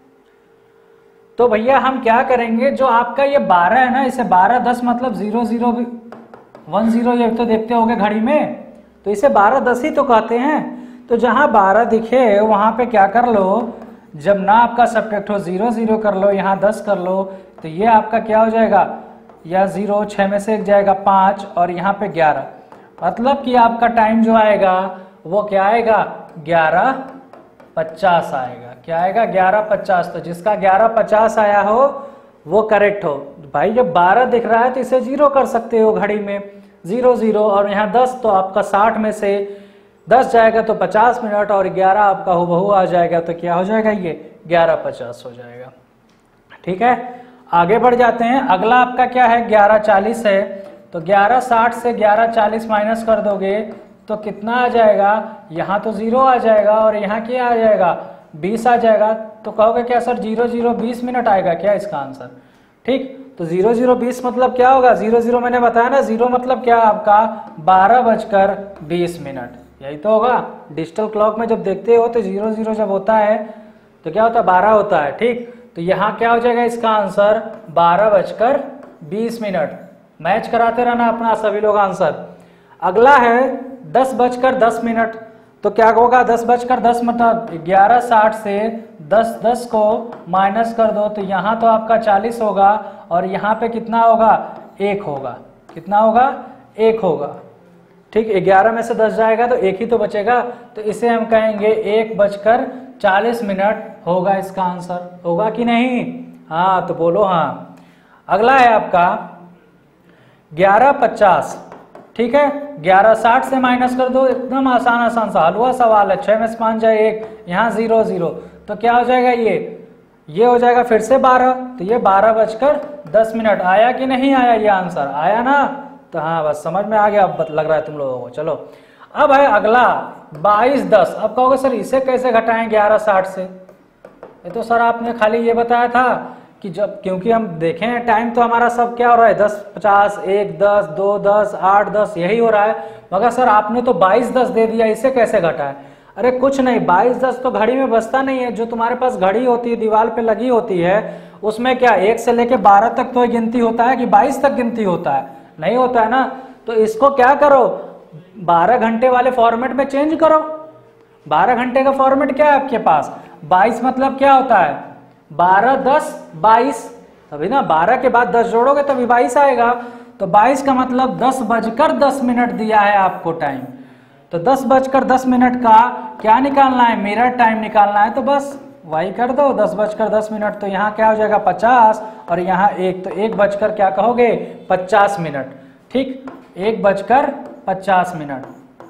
Speaker 1: तो भैया हम क्या करेंगे, जो आपका ये बारह है ना, इसे बारह दस मतलब जीरो जीरो भी वन जीरो, ये तो देखते होंगे घड़ी में, तो इसे बारह दस ही तो कहते हैं। तो जहाँ बारह दिखे वहाँ पे क्या कर लो, जब ना आपका सब्ट्रैक्ट हो जीरो जीरो कर लो, यहाँ दस कर लो, तो ये आपका क्या हो जाएगा, या जीरो छः में से एक जाएगा पाँच, और यहाँ पे ग्यारह, मतलब कि आपका टाइम जो आएगा वो क्या आएगा, ग्यारह पचास आएगा। क्या आएगा, ग्यारह पचास। तो जिसका ग्यारह पचास आया हो वो करेक्ट हो। भाई जब बारह दिख रहा है तो इसे जीरो कर सकते हो घड़ी में, जीरो जीरो, और यहाँ दस, तो आपका साठ में से दस जाएगा तो पचास मिनट, और ग्यारह आपका हुबहू आ जाएगा, तो क्या हो जाएगा, ये ग्यारह पचास हो जाएगा। ठीक है, आगे बढ़ जाते हैं। अगला आपका क्या है, ग्यारह चालीस है। तो ग्यारह साठ से ग्यारह चालीस माइनस कर दोगे तो कितना आ जाएगा, यहाँ तो जीरो आ जाएगा, और यहाँ क्या आ जाएगा, बीस आ जाएगा। तो कहोगे क्या सर जीरो जीरो बीस मिनट आएगा क्या इसका आंसर। ठीक, तो जीरो जीरो बीस मतलब क्या होगा, जीरो जीरो मैंने बताया ना, जीरो मतलब क्या आपका बारह बजकर बीस मिनट, यही तो होगा। डिजिटल क्लॉक में जब देखते हो तो जीरो जीरो जब होता है तो क्या होता है, बारह होता है। ठीक, तो यहाँ क्या हो जाएगा इसका आंसर, बारह बजकर बीस मिनट। मैच कराते रहना अपना सभी लोग आंसर। अगला है दस बजकर दस मिनट। तो क्या होगा, दस बजकर दस मतलब ग्यारह साठ से दस दस को माइनस कर दो, तो यहाँ तो आपका चालीस होगा, और यहाँ पे कितना होगा, एक होगा। कितना होगा, एक होगा। ठीक, ग्यारह में से दस जाएगा तो एक ही तो बचेगा, तो इसे हम कहेंगे एक बजकर चालीस मिनट होगा इसका आंसर। होगा कि नहीं, हाँ तो बोलो हाँ। अगला है आपका ग्यारह पचास। ठीक है, ग्यारह साठ से माइनस कर दो, एकदम आसान आसान सा हलवा सवाल है। छः में से पाँच जाए एक, यहाँ जीरो जीरो, तो क्या हो जाएगा, ये ये हो जाएगा फिर से बारह, तो ये बारह बजकर दस मिनट। आया कि नहीं आया ये आंसर, आया ना, तो हाँ बस समझ में आ गया अब लग रहा है तुम लोगों को। चलो अब है अगला बाईस दस। अब कहोगे सर इसे कैसे घटाएं ग्यारह साठ से, ये तो सर आपने खाली ये बताया था कि जब, क्योंकि हम देखें टाइम तो हमारा सब क्या हो रहा है, दस पचास, एक दस, दो दस, आठ दस, यही हो रहा है। मगर सर आपने तो बाईस दस दे दिया, इसे कैसे घटाए। अरे कुछ नहीं, बाईस दस तो घड़ी में बचता नहीं है। जो तुम्हारे पास घड़ी होती है दीवार पे लगी होती है, उसमें क्या एक से लेके बारह तक तो गिनती होता है कि बाईस तक गिनती होता है, नहीं होता है ना। तो इसको क्या करो, बारह घंटे वाले फॉर्मेट में चेंज करो। बारह घंटे का फॉर्मेट क्या है आपके पास, बाईस मतलब क्या होता है, बारह दस बाईस, तभी ना बारह के बाद दस जोड़ोगे तभी बाईस आएगा। तो बाईस का मतलब दस बजकर दस मिनट दिया है आपको टाइम। तो दस बजकर दस मिनट का क्या निकालना है, मिरर टाइम निकालना है, तो बस वही कर दो, दस बजकर दस मिनट। तो यहाँ क्या हो जाएगा पचास, और यहाँ एक, तो एक बजकर क्या कहोगे, पचास मिनट। ठीक, एक बजकर पचास मिनट,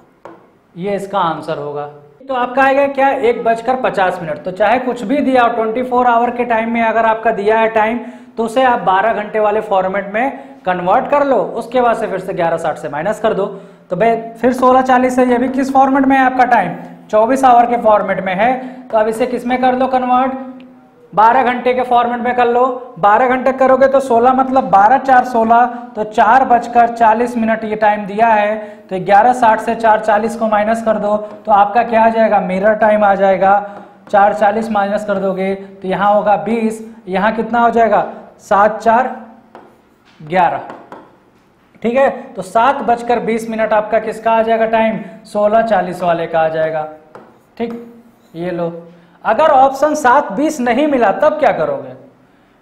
Speaker 1: ये इसका आंसर होगा। तो आपका आएगा क्या, एक बजकर पचास मिनट। तो चाहे कुछ भी दिया हो, ट्वेंटी फोर आवर के टाइम में अगर आपका दिया है टाइम, तो उसे आप बारह घंटे वाले फॉर्मेट में कन्वर्ट कर लो, उसके बाद से फिर से ग्यारह साठ से माइनस कर दो। तो भाई फिर सोलह चालीस है, ये भी किस फॉर्मेट में है आपका टाइम, चौबीस आवर के फॉर्मेट में है। तो अब इसे किस में कर दो कन्वर्ट, बारह घंटे के फॉर्मेट में कर लो। बारह घंटे करोगे तो सोलह मतलब बारह चार सोलह, तो चार बजकर चालीस मिनट ये टाइम दिया है। तो ग्यारह साठ से चार चालीस को माइनस कर दो, तो आपका क्या आ जाएगा, मिरर टाइम आ जाएगा। चार चालीस माइनस कर दोगे तो यहाँ होगा बीस, यहाँ कितना हो जाएगा, सात चार ग्यारह। ठीक है, तो सात बजकर बीस मिनट आपका किसका आ जाएगा टाइम, सोलह चालीस वाले का आ जाएगा। ठीक, ये लो। अगर ऑप्शन सात बीस नहीं मिला तब क्या करोगे,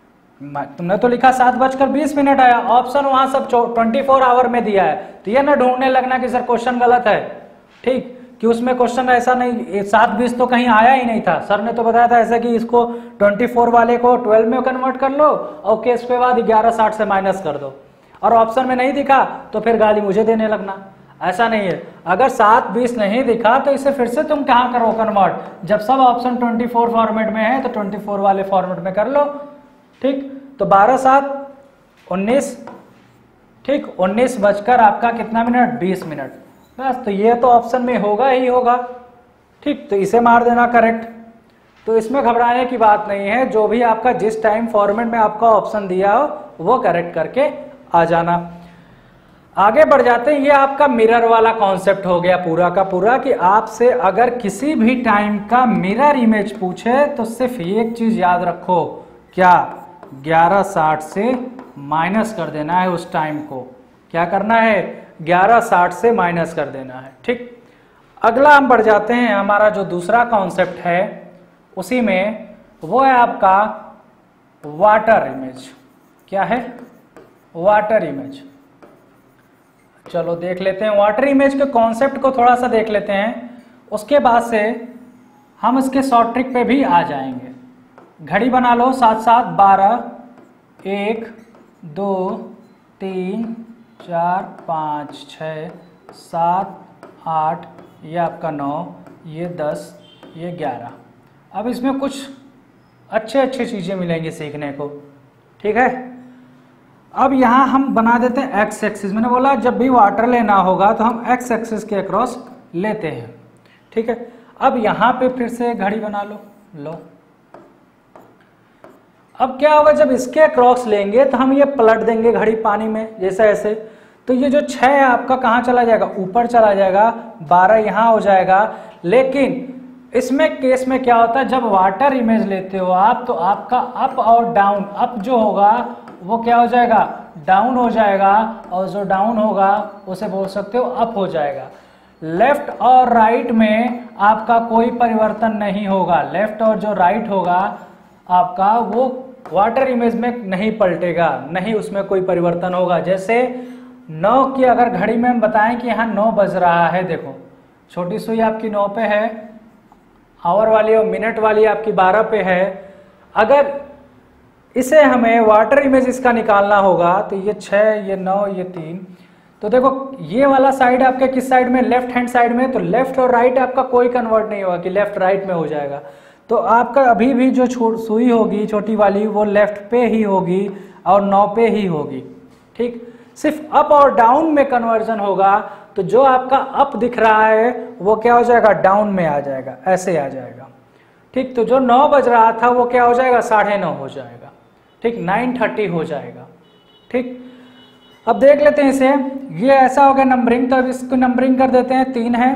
Speaker 1: तुमने तो लिखा सात बजकर बीस मिनट आया, ऑप्शन वहां सब ट्वेंटी फोर आवर में दिया है, तो ये ना ढूंढने लगना कि सर क्वेश्चन गलत है, ठीक, कि उसमें क्वेश्चन ऐसा नहीं, सात बीस तो कहीं आया ही नहीं था। सर ने तो बताया था ऐसा कि इसको ट्वेंटी फोर वाले को ट्वेल्व में कन्वर्ट कर लो और के उसके बाद ग्यारह साठ से माइनस कर दो, और ऑप्शन में नहीं दिखा तो फिर गाली मुझे देने लगना। ऐसा नहीं है, अगर सात बीस नहीं दिखा तो इसे फिर से तुम कहाँ करो कन्वर्ट, जब सब ऑप्शन ट्वेंटी फोर फॉर्मेट में है तो ट्वेंटी फोर वाले फॉर्मेट में कर लो, ठीक। तो बारह सात उन्नीस, ठीक, उन्नीस बजकर आपका कितना मिनट, बीस मिनट, बस। तो ये तो ऑप्शन में होगा ही होगा, ठीक, तो इसे मार देना करेक्ट। तो इसमें घबराने की बात नहीं है, जो भी आपका जिस टाइम फॉर्मेट में आपका ऑप्शन दिया हो वो करेक्ट करके आ जाना। आगे बढ़ जाते हैं, ये आपका मिरर वाला कॉन्सेप्ट हो गया पूरा का पूरा, कि आपसे अगर किसी भी टाइम का मिरर इमेज पूछे तो सिर्फ एक चीज याद रखो, क्या, ग्यारह साठ से माइनस कर देना है उस टाइम को, क्या करना है, ग्यारह साठ से माइनस कर देना है, ठीक। अगला हम बढ़ जाते हैं, हमारा जो दूसरा कॉन्सेप्ट है उसी में वो है आपका वाटर इमेज। क्या है, वाटर इमेज। चलो देख लेते हैं वाटर इमेज के कॉन्सेप्ट को, थोड़ा सा देख लेते हैं, उसके बाद से हम इसके शॉर्ट ट्रिक पे भी आ जाएंगे। घड़ी बना लो, सात सात बारह, एक दो तीन चार पाँच छः सात आठ, ये आपका नौ, ये दस, ये ग्यारह। अब इसमें कुछ अच्छे अच्छे चीज़ें मिलेंगी सीखने को, ठीक है। अब यहाँ हम बना देते हैं एक्स एक्सिस। मैंने बोला जब भी वाटर लेना होगा तो हम एक्स एक्सिस के अक्रॉस लेते हैं, ठीक है। अब यहाँ पे फिर से घड़ी बना लो, लो। अब क्या होगा, जब इसके अक्रॉस लेंगे तो हम ये पलट देंगे घड़ी पानी में, जैसे ऐसे, तो ये जो छः है आपका कहाँ चला जाएगा, ऊपर चला जाएगा, बारह यहाँ हो जाएगा। लेकिन इसमें केस में क्या होता है, जब वाटर इमेज लेते हो आप तो आपका अप और डाउन, अप जो होगा वो क्या हो जाएगा, डाउन हो जाएगा, और जो डाउन होगा उसे बोल सकते हो अप हो जाएगा। लेफ्ट और राइट में आपका कोई परिवर्तन नहीं होगा, लेफ्ट और जो राइट होगा आपका वो वाटर इमेज में नहीं पलटेगा, नहीं उसमें कोई परिवर्तन होगा। जैसे नौ की अगर घड़ी में हम बताएं कि यहाँ नौ बज रहा है, देखो छोटी सुई आपकी नौ पे है, आवर वाली और मिनट वाली आपकी बारह पे है। अगर इसे हमें वाटर इमेज इसका निकालना होगा तो ये छः, ये नौ, ये तीन, तो देखो ये वाला साइड आपके किस साइड में, लेफ्ट हैंड साइड में, तो लेफ्ट और राइट आपका कोई कन्वर्ट नहीं होगा कि लेफ्ट राइट में हो जाएगा। तो आपका अभी भी जो सुई होगी छोटी वाली वो लेफ्ट पे ही होगी और नौ पे ही होगी, ठीक। सिर्फ अप और डाउन में कन्वर्जन होगा, तो जो आपका अप दिख रहा है वो क्या हो जाएगा, डाउन में आ जाएगा, ऐसे आ जाएगा, ठीक। तो जो नौ बज रहा था वो क्या हो जाएगा, साढ़े नौ हो जाएगा, ठीक, नाइन थर्टी हो जाएगा, ठीक। अब देख लेते हैं इसे, ये ऐसा हो गया नंबरिंग, तो अब इसको नंबरिंग कर देते हैं। तीन है,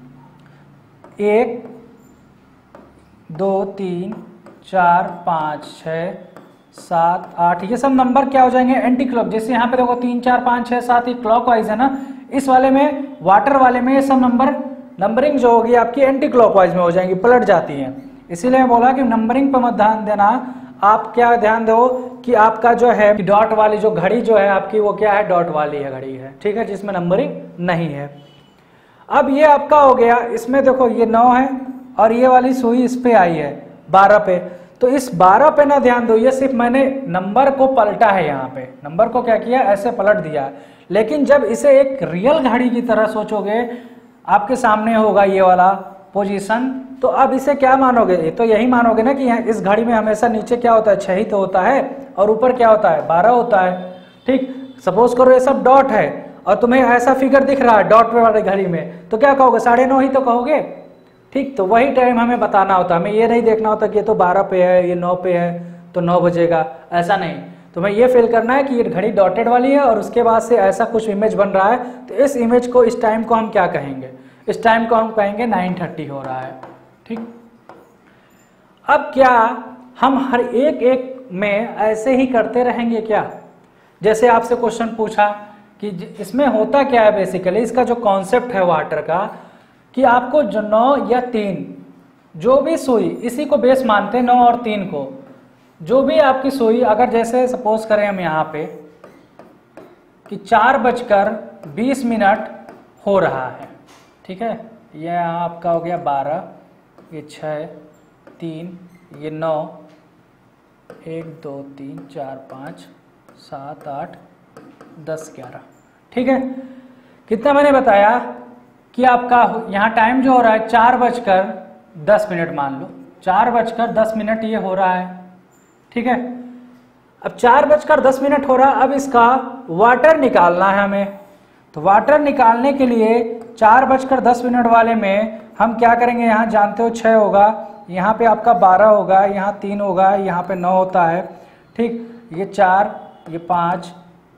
Speaker 1: एक दो तीन चार पाँच छः सात आठ, ये सब नंबर क्या हो जाएंगे, एंटी क्लॉक। जैसे यहाँ पे देखो तीन चार पाँच छः सात, ये क्लॉक वाइज है ना, इस वाले में वाटर वाले में ये सब नंबर नंबरिंग जो होगी आपकी एंटी क्लॉक वाइज में हो जाएंगी, पलट जाती हैं। इसीलिए मैं बोला कि नंबरिंग पर मत ध्यान देना, आप क्या ध्यान दो कि आपका जो है डॉट वाली जो घड़ी जो है आपकी वो क्या है, डॉट वाली है घड़ी है, ठीक है, जिसमें नंबरिंग नहीं है। अब ये आपका हो गया, इसमें देखो ये नौ है और ये वाली सुई इस पे आई है बारह पे, तो इस बारह पे ना ध्यान दो, ये सिर्फ मैंने नंबर को पलटा है, यहाँ पे नंबर को क्या किया, ऐसे पलट दिया। लेकिन जब इसे एक रियल घड़ी की तरह सोचोगे, आपके सामने होगा ये वाला पोजीशन, तो अब इसे क्या मानोगे, ये तो यही मानोगे ना कि यहाँ इस घड़ी में हमेशा नीचे क्या होता है, छह ही तो होता है और ऊपर क्या होता है, बारह होता है, ठीक। सपोज करो ये सब डॉट है और तुम्हें ऐसा फिगर दिख रहा है डॉट पे वाली घड़ी में, तो क्या कहोगे, साढ़े नौ ही तो कहोगे, ठीक। तो वही टाइम हमें बताना होता है, हमें ये नहीं देखना होता कि ये तो बारह पे है, ये नौ पे है तो नौ बजेगा, ऐसा नहीं। तुम्हें ये फील करना है कि ये घड़ी डॉटेड वाली है और उसके बाद से ऐसा कुछ इमेज बन रहा है, तो इस इमेज को, इस टाइम को हम क्या कहेंगे, इस टाइम को हम कहेंगे नाइन थर्टी हो रहा है, ठीक। अब क्या हम हर एक एक में ऐसे ही करते रहेंगे क्या, जैसे आपसे क्वेश्चन पूछा कि इसमें होता क्या है, बेसिकली इसका जो कॉन्सेप्ट है वाटर का, कि आपको जो नौ या तीन जो भी सुई, इसी को बेस मानते हैं नौ और तीन को, जो भी आपकी सुई, अगर जैसे सपोज करें हम यहाँ पे कि चार बजकर बीस मिनट हो रहा है, ठीक है, यह यहाँ आपका हो गया बारह, ये छः, तीन, ये नौ, एक दो तीन चार पाँच सात आठ दस ग्यारह, ठीक है। कितना मैंने बताया कि आपका यहाँ टाइम जो हो रहा है चार बजकर दस मिनट, मान लो चार बजकर दस मिनट ये हो रहा है, ठीक है। अब चार बजकर दस मिनट हो रहा है, अब इसका वाटर निकालना है हमें। तो वाटर निकालने के लिए चार बजकर दस मिनट वाले में हम क्या करेंगे, यहाँ जानते हो छः होगा, यहाँ पे आपका बारह होगा, यहाँ तीन होगा, यहाँ पे नौ होता है, ठीक, ये चार, ये पाँच,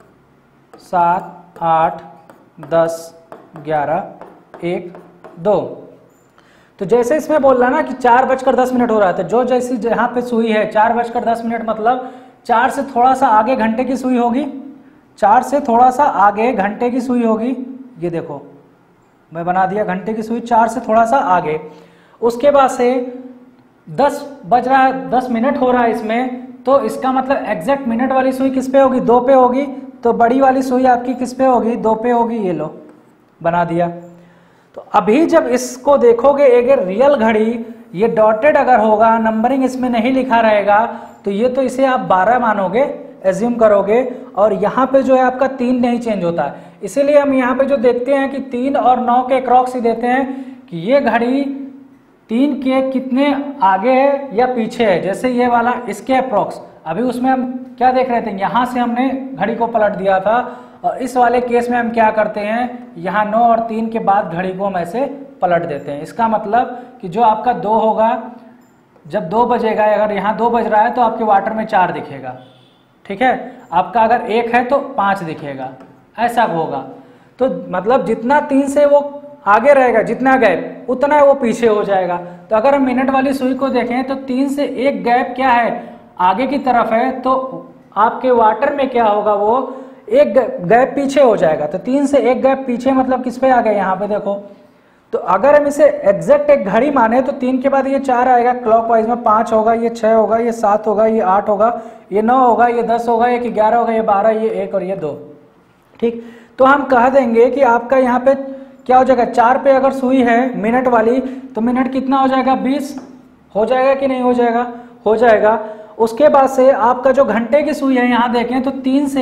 Speaker 1: सात, आठ, दस, ग्यारह, एक, दो। तो जैसे इसमें बोल रहा ना कि चार बजकर दस मिनट हो रहा था, जो जैसी यहाँ पे सुई है चार बजकर दस मिनट मतलब चार से थोड़ा सा आगे घंटे की सुई होगी, चार से थोड़ा सा आगे घंटे की सुई होगी, ये देखो मैं बना दिया घंटे की सुई, चार से थोड़ा सा आगे। उसके बाद से दस बज रहा है, दस मिनट हो रहा है इसमें, तो इसका मतलब एग्जैक्ट मिनट वाली सुई किस पे होगी, दो पे होगी, तो बड़ी वाली सुई आपकी किस पे होगी, दो पे होगी, ये लो बना दिया। तो अभी जब इसको देखोगे एक रियल घड़ी, ये डॉटेड अगर होगा, नंबरिंग इसमें नहीं लिखा रहेगा, तो ये तो इसे आप बारह मानोगे, एज्यूम करोगे, और यहाँ पे जो है आपका तीन नहीं चेंज होता है। इसीलिए हम यहाँ पे जो देखते हैं कि तीन और नौ के क्रॉक्स ही देते हैं कि ये घड़ी तीन के कितने आगे है या पीछे है। जैसे ये वाला इसके अप्रॉक्स, अभी उसमें हम क्या देख रहे थे, यहाँ से हमने घड़ी को पलट दिया था, और इस वाले केस में हम क्या करते हैं, यहाँ नौ और तीन के बाद घड़ी को हम ऐसे पलट देते हैं। इसका मतलब कि जो आपका दो होगा, जब दो बजेगा, अगर यहाँ दो बज रहा है तो आपके वाटर में चार दिखेगा, ठीक है, आपका अगर एक है तो पाँच दिखेगा, ऐसा होगा। तो मतलब जितना तीन से वो आगे रहेगा, जितना गैप उतना वो पीछे हो जाएगा। तो अगर हम मिनट वाली सुई को देखें तो तीन से एक गैप क्या है, आगे की तरफ है, तो आपके वाटर में क्या होगा, वो एक गैप पीछे हो जाएगा। तो तीन से एक गैप पीछे मतलब किस पे आ गया, यहाँ पे देखो। तो अगर हम इसे एग्जैक्ट एक घड़ी माने तो तीन के बाद ये चार आएगा, क्लॉकवाइज में पाँच होगा, ये छः होगा, ये सात होगा, ये आठ होगा, ये नौ होगा, ये दस होगा, ये ग्यारह होगा, ये बारह, ये एक और ये दो, ठीक। तो हम कह देंगे कि आपका यहाँ पे क्या हो जाएगा, चार पे अगर सुई है मिनट वाली, तो मिनट कितना हो जाएगा, बीस हो जाएगा कि नहीं हो जाएगा, हो जाएगा। उसके बाद से आपका जो घंटे की सुई है, यहाँ देखें तो तीन से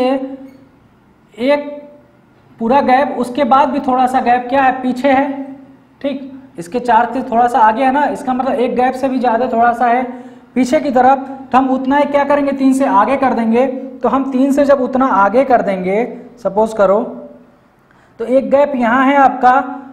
Speaker 1: एक पूरा गैप, उसके बाद भी थोड़ा सा गैप क्या है, पीछे है, ठीक, इसके चार से थोड़ा सा आगे है ना, इसका मतलब एक गैप से भी ज़्यादा थोड़ा सा है पीछे की तरफ। तो हम उतना ही क्या करेंगे, तीन से आगे कर देंगे। तो हम तीन से जब उतना आगे कर देंगे, सपोज करो, तो एक गैप यहाँ है आपका,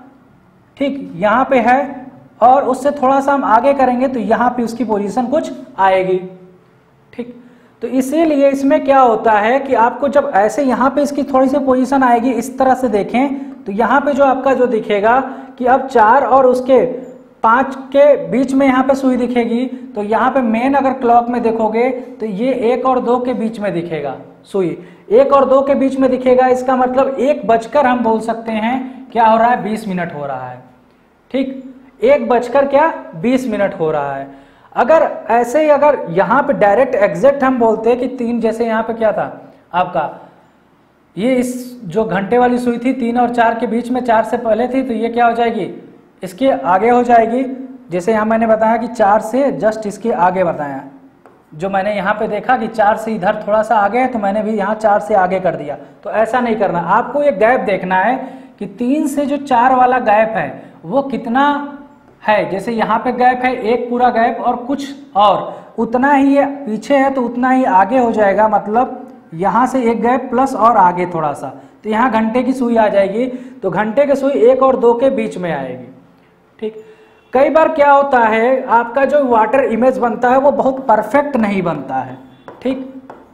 Speaker 1: ठीक, यहाँ पे है, और उससे थोड़ा सा हम आगे करेंगे तो यहाँ पे उसकी पोजीशन कुछ आएगी, ठीक। तो इसीलिए इसमें क्या होता है कि आपको जब ऐसे यहाँ पे इसकी थोड़ी सी पोजीशन आएगी, इस तरह से देखें तो यहाँ पे जो आपका जो दिखेगा कि अब चार और उसके पाँच के बीच में यहाँ पे सुई दिखेगी। तो यहाँ पे मेन अगर क्लॉक में देखोगे तो ये एक और दो के बीच में दिखेगा, सुई एक और दो के बीच में दिखेगा। इसका मतलब एक बजकर हम बोल सकते हैं क्या हो रहा है, बीस मिनट हो रहा है, ठीक, एक बजकर क्या बीस मिनट हो रहा है। अगर ऐसे ही अगर यहाँ पे डायरेक्ट एग्जैक्ट हम बोलते हैं कि तीन, जैसे यहाँ पे क्या था आपका, ये इस जो घंटे वाली सुई थी तीन और चार के बीच में, चार से पहले थी, तो ये क्या हो जाएगी, इसके आगे हो जाएगी। जैसे यहाँ मैंने बताया कि चार से जस्ट इसके आगे बताया, जो मैंने यहाँ पे देखा कि चार से इधर थोड़ा सा आगे है, तो मैंने भी यहाँ चार से आगे कर दिया। तो ऐसा नहीं करना, आपको ये गैप देखना है कि तीन से जो चार वाला गैप है वो कितना है। जैसे यहाँ पे गैप है एक पूरा गैप और कुछ और उतना ही है, पीछे है तो उतना ही आगे हो जाएगा, मतलब यहाँ से एक गैप प्लस और आगे थोड़ा सा, तो यहाँ घंटे की सुई आ जाएगी। तो घंटे की सुई एक और दो के बीच में आएगी, ठीक। कई बार क्या होता है, आपका जो वाटर इमेज बनता है वो बहुत परफेक्ट नहीं बनता है, ठीक,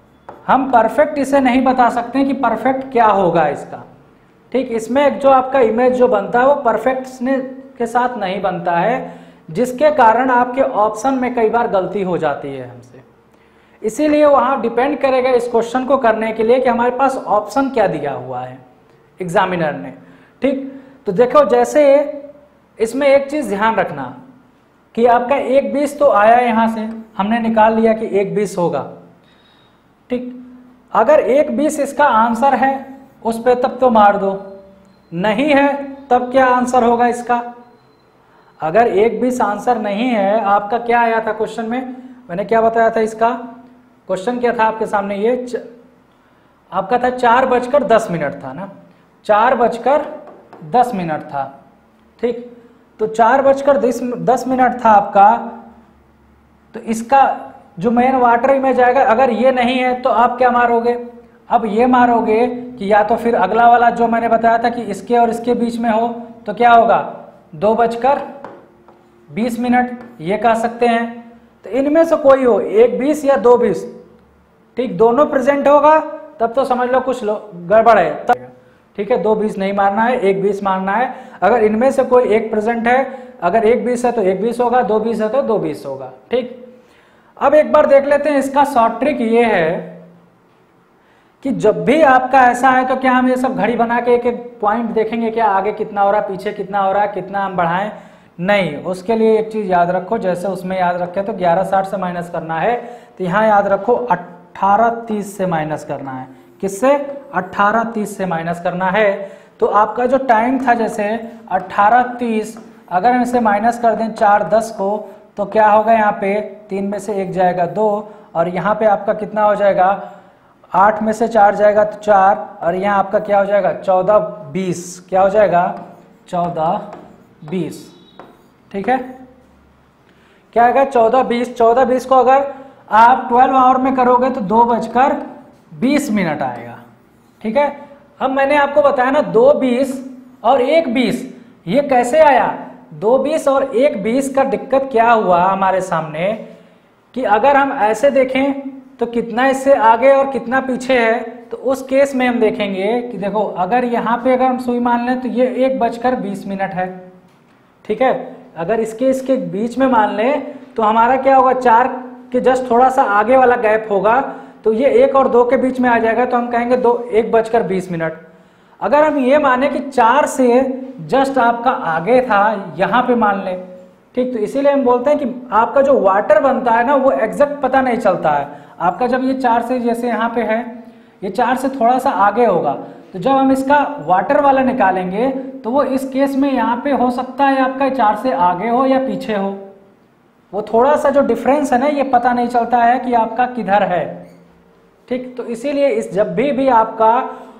Speaker 1: हम परफेक्ट इसे नहीं बता सकते कि परफेक्ट क्या होगा इसका, ठीक। इसमें जो आपका इमेज जो बनता है वो परफेक्ट के साथ नहीं बनता है, जिसके कारण आपके ऑप्शन में कई बार गलती हो जाती है हमसे। इसीलिए वहाँ डिपेंड करेगा इस क्वेश्चन को करने के लिए कि हमारे पास ऑप्शन क्या दिया हुआ है एग्जामिनर ने, ठीक। तो देखो, जैसे इसमें एक चीज़ ध्यान रखना कि आपका एक बीस तो आया यहाँ से, हमने निकाल लिया कि एक बीस होगा। ठीक, अगर एक बीस इसका आंसर है उस पे तब तो मार दो, नहीं है तब क्या आंसर होगा इसका? अगर एक बीस आंसर नहीं है, आपका क्या आया था क्वेश्चन में, मैंने क्या बताया था इसका क्वेश्चन क्या था आपके सामने, ये च... आपका था चार बजकर दस मिनट था ना, चार बजकर दस मिनट था। ठीक, तो चार बजकर दस मिनट था आपका, तो इसका जो मेन वाटर इमेज आएगा, अगर ये नहीं है तो आप क्या मारोगे, अब ये मारोगे कि या तो फिर अगला वाला जो मैंने बताया था कि इसके और इसके बीच में हो, तो क्या होगा, दो बजकर बीस मिनट, ये कह सकते हैं। तो इनमें से कोई हो, एक बीस या दो बीस, ठीक, दोनों प्रेजेंट होगा तब तो समझ लो कुछ लो गड़बड़ है तब। ठीक है, दो बीस नहीं मारना है, एक बीस मारना है। अगर इनमें से कोई एक प्रेजेंट है, अगर एक बीस है तो एक बीस होगा, दो बीस है तो दो बीस होगा। ठीक, अब एक बार देख लेते हैं इसका शॉर्ट ट्रिक ये है कि जब भी आपका ऐसा है तो क्या हम ये सब घड़ी बना के एक एक पॉइंट देखेंगे, क्या आगे कितना हो रहा है, पीछे कितना हो रहा है, कितना हम बढ़ाएं, नहीं। उसके लिए एक चीज याद रखो, जैसे उसमें याद रखें तो ग्यारह साठ से माइनस करना है, तो यहाँ याद रखो अट्ठारह तीस से माइनस करना है। किससे? अट्ठारह तीस से माइनस करना है। तो आपका जो टाइम था जैसे अट्ठारह तीस, अगर हम इसे माइनस कर दें चार दस को, तो क्या होगा, यहाँ पे तीन में से एक जाएगा दो, और यहाँ पे आपका कितना हो जाएगा, आठ में से चार जाएगा तो चार, और यहाँ आपका क्या हो जाएगा, चौदह बीस, क्या हो जाएगा, चौदह बीस। ठीक है, क्या आएगा, चौदह बीस। चौदह बीस को अगर आप ट्वेल्व आवर में करोगे तो दो बजकर बीस मिनट आएगा। ठीक है, अब मैंने आपको बताया ना दो बीस और एक बीस, ये कैसे आया, दो बीस और एक बीस का दिक्कत क्या हुआ हमारे सामने कि अगर हम ऐसे देखें तो कितना इससे आगे और कितना पीछे है, तो उस केस में हम देखेंगे कि देखो अगर यहाँ पे अगर हम सुई मान लें तो ये एक बजकर बीस मिनट है। ठीक है, अगर इसके इसके बीच में मान लें तो हमारा क्या होगा, चार के जस्ट थोड़ा सा आगे वाला गैप होगा, तो ये एक और दो के बीच में आ जाएगा, तो हम कहेंगे दो एक बजकर बीस मिनट। अगर हम ये माने कि चार से जस्ट आपका आगे था, यहाँ पे मान ले, ठीक, तो इसीलिए हम बोलते हैं कि आपका जो वाटर बनता है ना वो एग्जैक्ट पता नहीं चलता है आपका। जब ये चार से जैसे यहाँ पे है, ये चार से थोड़ा सा आगे होगा, तो जब हम इसका वाटर वाला निकालेंगे तो वो इस केस में यहाँ पे हो सकता है आपका चार से आगे हो या पीछे हो, वो थोड़ा सा जो डिफरेंस है ना ये पता नहीं चलता है कि आपका किधर है। ठीक, तो इसीलिए इस जब भी भी आपका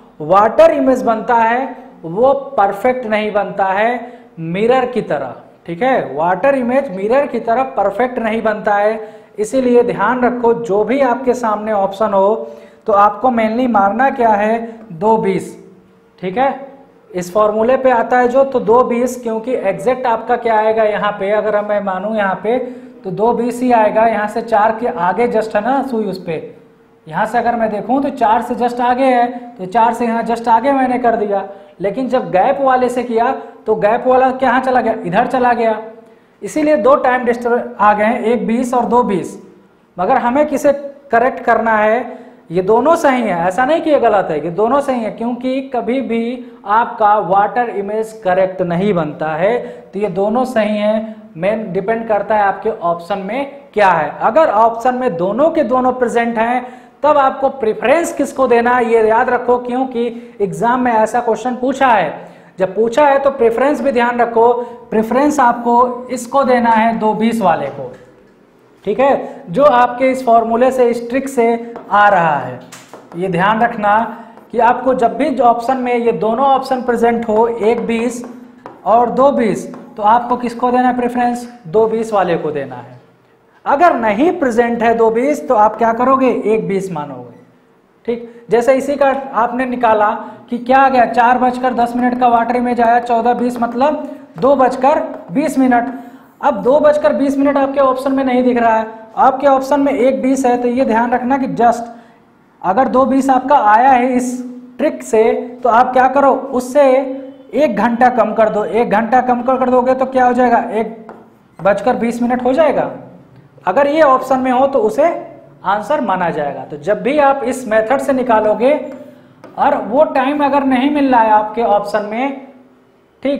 Speaker 1: वाटर इमेज बनता है वो परफेक्ट नहीं बनता है मिरर की तरह। ठीक है, वाटर इमेज मिरर की तरह परफेक्ट नहीं बनता है, इसीलिए ध्यान रखो जो भी आपके सामने ऑप्शन हो तो आपको मेनली मारना क्या है, दो बीस। ठीक है, इस फॉर्मूले पे आता है जो, तो दो बीस, क्योंकि एग्जैक्ट आपका क्या आएगा यहाँ पे, अगर मैं मानूं यहाँ पे तो दो बीस ही आएगा। यहाँ से चार के आगे जस्ट है ना सुई, उस पे यहाँ से अगर मैं देखूं तो चार से जस्ट आगे है, तो चार से यहाँ जस्ट आगे मैंने कर दिया। लेकिन जब गैप वाले से किया तो गैप वाला कहाँ चला गया, इधर चला गया, इसीलिए दो टाइम डिस्टर्ब आ गए हैं, एक बीस और दो बीस। मगर हमें किसे करेक्ट करना है, ये दोनों सही है, ऐसा नहीं कि ये गलत है, ये दोनों सही है, क्योंकि कभी भी आपका वाटर इमेज करेक्ट नहीं बनता है, तो ये दोनों सही है। मेन डिपेंड करता है आपके ऑप्शन में क्या है। अगर ऑप्शन में दोनों के दोनों प्रेजेंट हैं तब आपको प्रेफरेंस किसको देना है ये याद रखो, क्योंकि एग्जाम में ऐसा क्वेश्चन पूछा है। जब पूछा है तो प्रेफरेंस भी ध्यान रखो, प्रेफरेंस आपको इसको देना है दो बीस वाले को। ठीक है, जो आपके इस फॉर्मूले से इस ट्रिक से आ रहा है, ये ध्यान रखना कि आपको जब भी ऑप्शन में ये दोनों ऑप्शन प्रेजेंट हो, एक बीस और दो बीस, तो आपको किसको देना है प्रेफरेंस, दो बीस वाले को देना है। अगर नहीं प्रेजेंट है दो बीस तो आप क्या करोगे, एक बीस मानोगे। ठीक, जैसे इसी का आपने निकाला कि क्या आ गया, चार बजकर दस मिनट का वाटर इमेज आया, चौदह बीस मतलब दो बजकर बीस मिनट। अब दो बजकर बीस मिनट आपके ऑप्शन में नहीं दिख रहा है, आपके ऑप्शन में एक बीस है, तो ये ध्यान रखना कि जस्ट अगर दो बीस आपका आया है इस ट्रिक से, तो आप क्या करो, उससे एक घंटा कम कर दो। एक घंटा कम कर दोगे तो क्या हो जाएगा, एक बजकर बीस मिनट हो जाएगा। अगर ये ऑप्शन में हो तो उसे आंसर माना जाएगा। तो जब भी आप इस मेथड से निकालोगे और वो टाइम अगर नहीं मिल रहा है आपके ऑप्शन में, ठीक,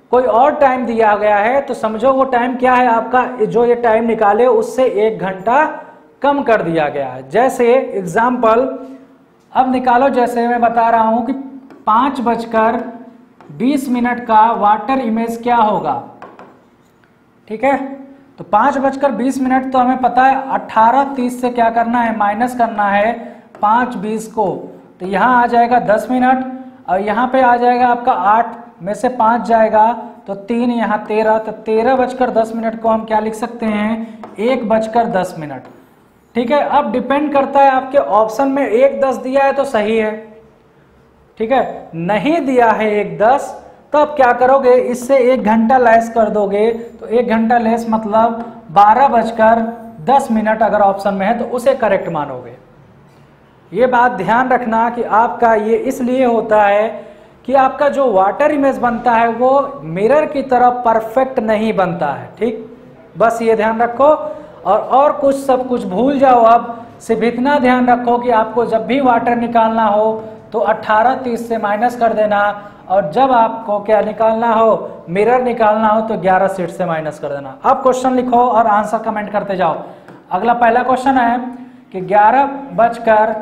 Speaker 1: कोई और टाइम दिया गया है तो समझो वो टाइम क्या है आपका, जो ये टाइम निकाले उससे एक घंटा कम कर दिया गया है। जैसे एग्जाम्पल अब निकालो, जैसे मैं बता रहा हूं कि पाँच बजकर बीस मिनट का वाटर इमेज क्या होगा, ठीक है। तो पाँच बजकर बीस मिनट तो हमें पता है अट्ठारह तीस से क्या करना है, माइनस करना है पाँच बीस को, तो यहाँ आ जाएगा दस मिनट और यहाँ पे आ जाएगा आपका आठ में से पाँच जाएगा तो तीन, यहाँ तेरह, तो तेरह बजकर दस मिनट को हम क्या लिख सकते हैं, एक बजकर दस मिनट, ठीक है। अब डिपेंड करता है आपके ऑप्शन में एक दस दिया है तो सही है, ठीक है, नहीं दिया है एक दस तो आप क्या करोगे, इससे एक घंटा लेस कर दोगे, तो एक घंटा लेस मतलब बारह बजकर दस मिनट अगर ऑप्शन में है तो उसे करेक्ट मानोगे। ये बात ध्यान रखना कि आपका ये इसलिए होता है कि आपका जो वाटर इमेज बनता है वो मिरर की तरह परफेक्ट नहीं बनता है, ठीक, बस ये ध्यान रखो। और और कुछ सब कुछ भूल जाओ, अब सिर्फ इतना ध्यान रखो कि आपको जब भी वाटर निकालना हो तो अट्ठारह तीस से माइनस कर देना, और जब आपको क्या निकालना हो, मिरर निकालना हो तो ग्यारह सीट से माइनस कर देना। अब क्वेश्चन लिखो और आंसर कमेंट करते जाओ। अगला पहला क्वेश्चन है कि ग्यारह बजकर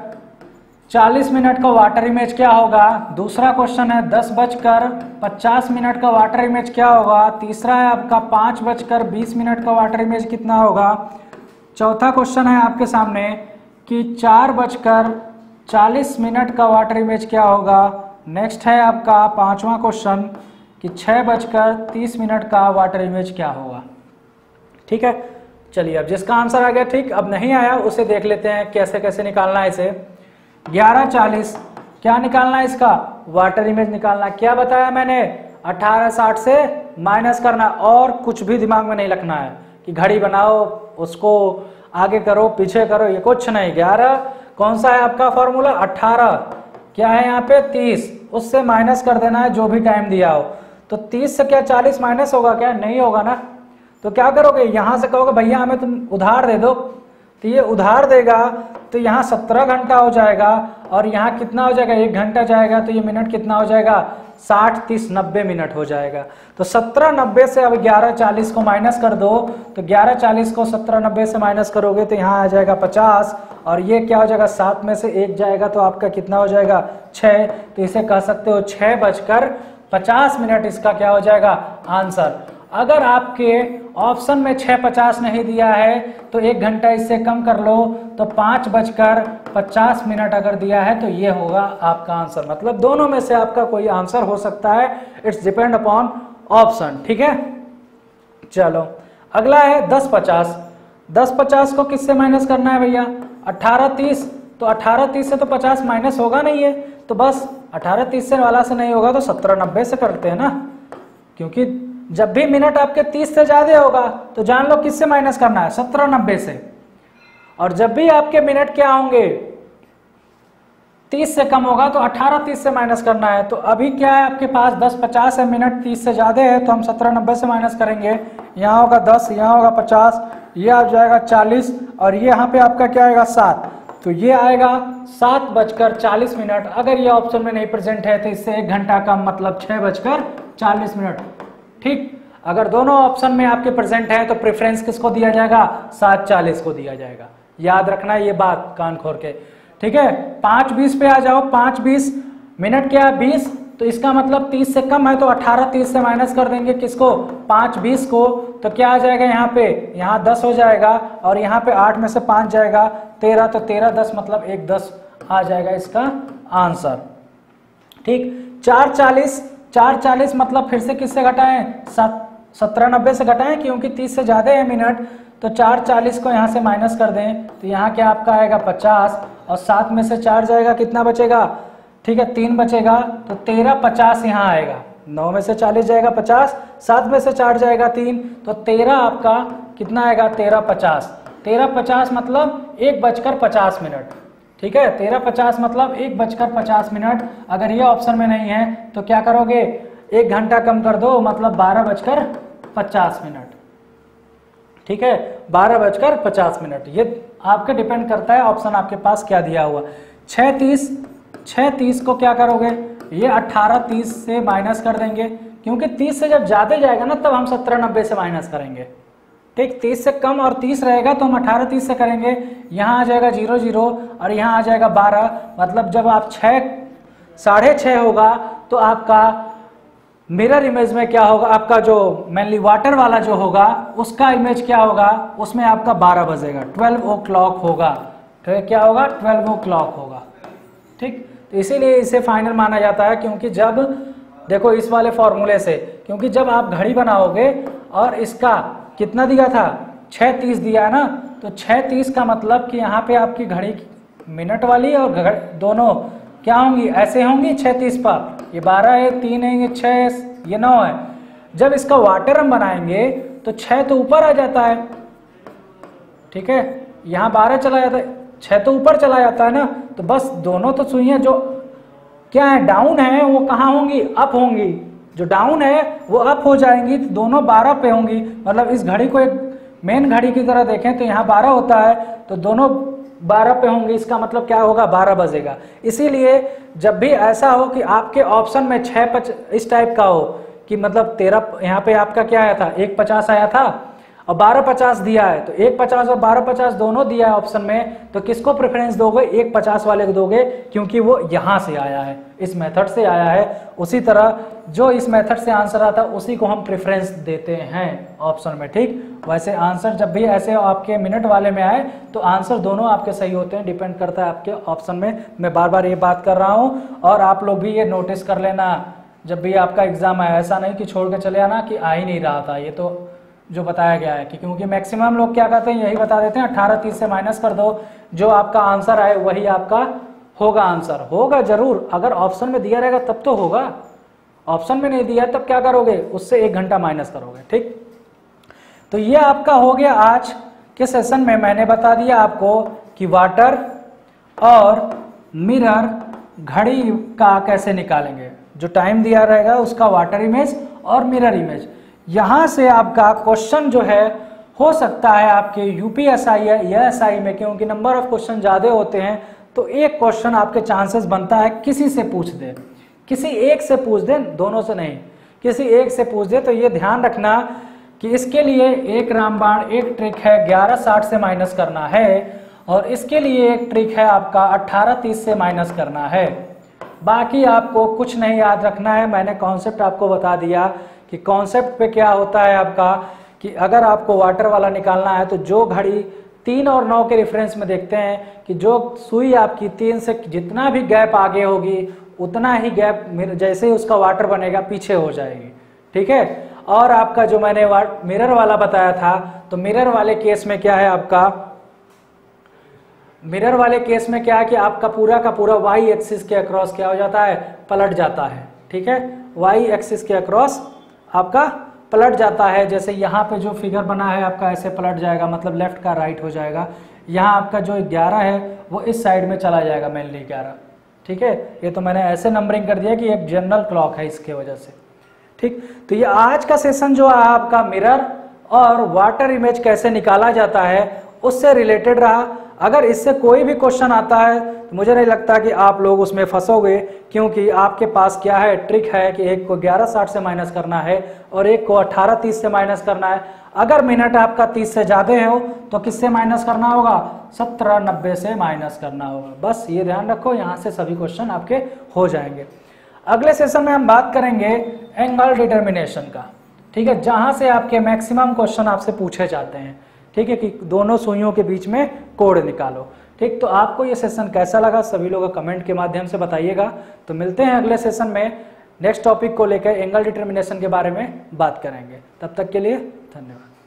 Speaker 1: चालीस मिनट का वाटर इमेज क्या होगा। दूसरा क्वेश्चन है दस बजकर पचास मिनट का वाटर इमेज क्या होगा। तीसरा है आपका पाँच बजकर बीस मिनट का वाटर इमेज कितना होगा। चौथा क्वेश्चन है आपके सामने कि चार बजकर चालीस मिनट का वाटर इमेज क्या होगा। नेक्स्ट है आपका पांचवा क्वेश्चन कि छः बजकर तीस मिनट का वाटर इमेज क्या होगा। ठीक है, चलिए अब जिसका आंसर आ गया ठीक, अब नहीं आया उसे देख लेते हैं कैसे कैसे निकालना है इसे। ग्यारह चालीस क्या निकालना है, इसका वाटर इमेज निकालना। क्या बताया मैंने, अठारह साठ से माइनस करना, और कुछ भी दिमाग में नहीं रखना है कि घड़ी बनाओ उसको आगे करो पीछे करो, ये कुछ नहीं। ग्यारह कौन सा है आपका फॉर्मूला, अठारह क्या है यहाँ पे तीस, उससे माइनस कर देना है जो भी टाइम दिया हो। तो तीस से क्या चालीस माइनस होगा क्या, नहीं होगा ना। तो क्या करोगे, यहाँ से कहोगे भैया हमें तुम उधार दे दो, तो ये उधार देगा तो यहाँ सत्रह घंटा हो जाएगा, और यहाँ कितना हो जाएगा, एक घंटा जाएगा, तो ये मिनट कितना हो जाएगा, साठ तीस नब्बे मिनट हो जाएगा। तो सत्रह नब्बे से अब ग्यारह चालीस को माइनस कर दो, तो ग्यारह चालीस को सत्रह नब्बे से माइनस करोगे तो यहाँ आ जाएगा पचास, और ये क्या हो जाएगा, सात में से एक जाएगा तो आपका कितना हो जाएगा, छः। तो इसे कह सकते हो छः बजकर पचास मिनट इसका क्या हो जाएगा आंसर। अगर आपके ऑप्शन में छः पचास नहीं दिया है तो एक घंटा इससे कम कर लो, तो पाँच बजकर पचास मिनट अगर दिया है तो ये होगा आपका आंसर। मतलब दोनों में से आपका कोई आंसर हो सकता है, इट्स डिपेंड अपॉन ऑप्शन। ठीक है, चलो अगला है दस पचास। दस पचास को किससे माइनस करना है भैया, अट्ठारह तीस। तो अट्ठारह तीस से तो पचास माइनस होगा नहीं है, तो बस अट्ठारह तीस से वाला से नहीं होगा तो सत्रह नब्बे से करते हैं ना, क्योंकि जब भी मिनट आपके तीस से ज्यादा होगा तो जान लो किससे माइनस करना है, सत्रह नब्बे से। और जब भी आपके मिनट क्या होंगे, तीस से कम होगा तो अठारह तीस से माइनस करना है। तो अभी क्या है आपके पास दस पचास है, मिनट तीस से ज्यादा है तो हम सत्रह नब्बे से माइनस करेंगे। यहाँ होगा दस, यहाँ होगा पचास, ये आ जाएगा चालीस, और ये यहाँ पे आपका क्या आएगा सात। तो ये आएगा सात बजकर चालीस मिनट। अगर ये ऑप्शन में नहीं प्रेजेंट है तो इससे एक घंटा कम, मतलब छः बजकर चालीस मिनट। ठीक, अगर दोनों ऑप्शन में आपके प्रेजेंट है तो प्रेफरेंस किसको दिया जाएगा, सात चालीस को दिया जाएगा। याद रखना ये बात कान खोल के। ठीक है, पाँच बीस पे आ जाओ। पाँच बीस मिनट क्या है बीस, तो इसका मतलब तीस से कम है तो अठारह तीस से माइनस कर देंगे किसको, पाँच बीस को। तो क्या आ जाएगा यहाँ पे, यहाँ दस हो जाएगा, और यहाँ पे आठ में से पाँच जाएगा तेरह, तो तेरह दस मतलब एक दस आ जाएगा इसका आंसर। ठीक, चार चालीस चार चालीस मतलब फिर से किससे घटाएं, सत्रह नब्बे से घटाएं, क्योंकि तीस से ज्यादा है मिनट। तो चार चालीस को यहाँ से माइनस कर दें तो यहाँ क्या आपका आएगा पचास, और सात में से चार जाएगा कितना बचेगा, ठीक है तीन बचेगा, तो तेरह पचास यहाँ आएगा। नौ में से चालीस जाएगा पचास, सात में से चार जाएगा तीन, तो तेरह आपका कितना आएगा, तेरह पचास। तेरह पचास मतलब एक बजकर पचास मिनट। ठीक है, तेरह पचास मतलब एक बजकर पचास मिनट। अगर ये ऑप्शन में नहीं है तो क्या करोगे, एक घंटा कम कर दो, मतलब बारह बजकर पचास मिनट। ठीक है, बारह बजकर पचास मिनट। ये आपके डिपेंड करता है ऑप्शन आपके पास क्या दिया हुआ। छः तीस छः तीस को क्या करोगे, ये अट्ठारह तीस से माइनस कर देंगे, क्योंकि तीस से जब ज़्यादा जाएगा ना तब हम सत्रह नब्बे से माइनस करेंगे। ठीक, तीस से कम और तीस रहेगा तो हम अठारह तीस से करेंगे। यहाँ आ जाएगा जीरो जीरो और यहाँ आ जाएगा बारह, मतलब जब आप छः साढ़े छः होगा तो आपका मिरर इमेज में क्या होगा, आपका जो मेनली वाटर वाला जो होगा उसका इमेज क्या होगा, उसमें आपका बारह बजेगा, ट्वेल्व ओ क्लॉक होगा। तो क्या होगा, ट्वेल्व ओ क्लॉक होगा। ठीक, तो इसीलिए इसे फाइनल माना जाता है, क्योंकि जब देखो इस वाले फॉर्मूले से, क्योंकि जब आप घड़ी बनाओगे और इसका कितना दिया था, छः तीस दिया है ना, तो छः तीस का मतलब कि यहाँ पे आपकी घड़ी मिनट वाली और घड़ी दोनों क्या होंगी, ऐसे होंगी छः तीस पर, ये बारह है, तीन है, ये छः है, ये नौ है। जब इसका वाटर हम बनाएंगे तो छः तो ऊपर आ जाता है, ठीक है, यहाँ बारह चला जाता है, छः तो ऊपर चला जाता है ना, तो बस दोनों तो सुइयां जो क्या है डाउन है वो कहाँ होंगी, अप होंगी, जो डाउन है वो अप हो जाएंगी, तो दोनों बारह पे होंगी। मतलब इस घड़ी को एक मेन घड़ी की तरह देखें तो यहाँ बारह होता है तो दोनों बारह पे होंगे, इसका मतलब क्या होगा, बारह बजेगा। इसीलिए जब भी ऐसा हो कि आपके ऑप्शन में छः पच इस टाइप का हो कि मतलब तेरह यहाँ पे आपका क्या आया था, एक पचास आया था और बारह पचास दिया है, तो एक पचास और बारह पचास दोनों दिया है ऑप्शन में, तो किसको प्रेफरेंस दोगे, एक पचास वाले को दोगे, क्योंकि वो यहाँ से आया है, इस मेथड से आया है। उसी तरह जो इस मेथड से आंसर आता है उसी को हम प्रेफरेंस देते हैं ऑप्शन में। ठीक, वैसे आंसर जब भी ऐसे आपके मिनट वाले में आए तो आंसर दोनों आपके सही होते हैं, डिपेंड करता है आपके ऑप्शन में। मैं बार बार ये बात कर रहा हूँ और आप लोग भी ये नोटिस कर लेना जब भी आपका एग्जाम आए, ऐसा नहीं कि छोड़ के चले आना कि आ ही नहीं रहा था, ये तो जो बताया गया है कि क्योंकि मैक्सिमम लोग क्या करते हैं, यही बता देते हैं अठारह तीस से माइनस कर दो, जो आपका आंसर आए वही आपका होगा। आंसर होगा जरूर, अगर ऑप्शन में दिया रहेगा तब तो होगा, ऑप्शन में नहीं दिया तब क्या करोगे, उससे एक घंटा माइनस करोगे। ठीक, तो ये आपका हो गया आज के सेशन में। मैंने बता दिया आपको कि वाटर और मिरर घड़ी का कैसे निकालेंगे, जो टाइम दिया रहेगा उसका वाटर इमेज और मिरर इमेज। यहाँ से आपका क्वेश्चन जो है हो सकता है आपके यूपीएसआई या एएसआई में, क्योंकि नंबर ऑफ क्वेश्चन ज़्यादा होते हैं तो एक क्वेश्चन आपके चांसेस बनता है किसी से पूछ दे, किसी एक से पूछ दे, दोनों से नहीं, किसी एक से पूछ दे। तो ये ध्यान रखना कि इसके लिए एक रामबाण एक ट्रिक है ग्यारह साठ से माइनस करना है, और इसके लिए एक ट्रिक है आपका अट्ठारह तीस से माइनस करना है। बाकी आपको कुछ नहीं याद रखना है, मैंने कॉन्सेप्ट आपको बता दिया कि कॉन्सेप्ट पे क्या होता है आपका, कि अगर आपको वाटर वाला निकालना है तो जो घड़ी तीन और नौ के रेफरेंस में देखते हैं कि जो सुई आपकी तीन से जितना भी गैप आगे होगी उतना ही गैप जैसे ही उसका वाटर बनेगा पीछे हो जाएगी। ठीक है, और आपका जो मैंने मिरर वाला बताया था, तो मिरर वाले केस में क्या है आपका, मिरर वाले केस में क्या है कि आपका पूरा का पूरा वाई एक्सिस के अक्रॉस क्या हो जाता है, पलट जाता है। ठीक है, वाई एक्सिस के अक्रॉस आपका पलट जाता है। जैसे यहाँ पे जो फिगर बना है आपका ऐसे पलट जाएगा, मतलब लेफ्ट का राइट हो जाएगा। यहाँ आपका जो ग्यारह है वो इस साइड में चला जाएगा, मेनली ग्यारह। ठीक है, ये तो मैंने ऐसे नंबरिंग कर दिया कि एक जनरल क्लॉक है इसके वजह से। ठीक, तो ये आज का सेशन जो है आपका मिरर और वाटर इमेज कैसे निकाला जाता है उससे रिलेटेड रहा। अगर इससे कोई भी क्वेश्चन आता है तो मुझे नहीं लगता कि आप लोग उसमें फंसोगे, क्योंकि आपके पास क्या है, ट्रिक है कि एक को ग्यारह साठ से माइनस करना है और एक को अट्ठारह तीस से माइनस करना है। अगर मिनट आपका तीस से ज़्यादा हो तो किससे माइनस करना होगा, सत्रह नब्बे से माइनस करना होगा। बस ये ध्यान रखो, यहाँ से सभी क्वेश्चन आपके हो जाएंगे। अगले सेशन में हम बात करेंगे एंगल डिटर्मिनेशन का। ठीक है, जहाँ से आपके मैक्सिमम क्वेश्चन आपसे पूछे जाते हैं। ठीक है, कि दोनों सुइयों के बीच में कोण निकालो। ठीक, तो आपको ये सेशन कैसा लगा सभी लोग कमेंट के माध्यम से बताइएगा। तो मिलते हैं अगले सेशन में, नेक्स्ट टॉपिक को लेकर एंगल डिटर्मिनेशन के बारे में बात करेंगे। तब तक के लिए धन्यवाद।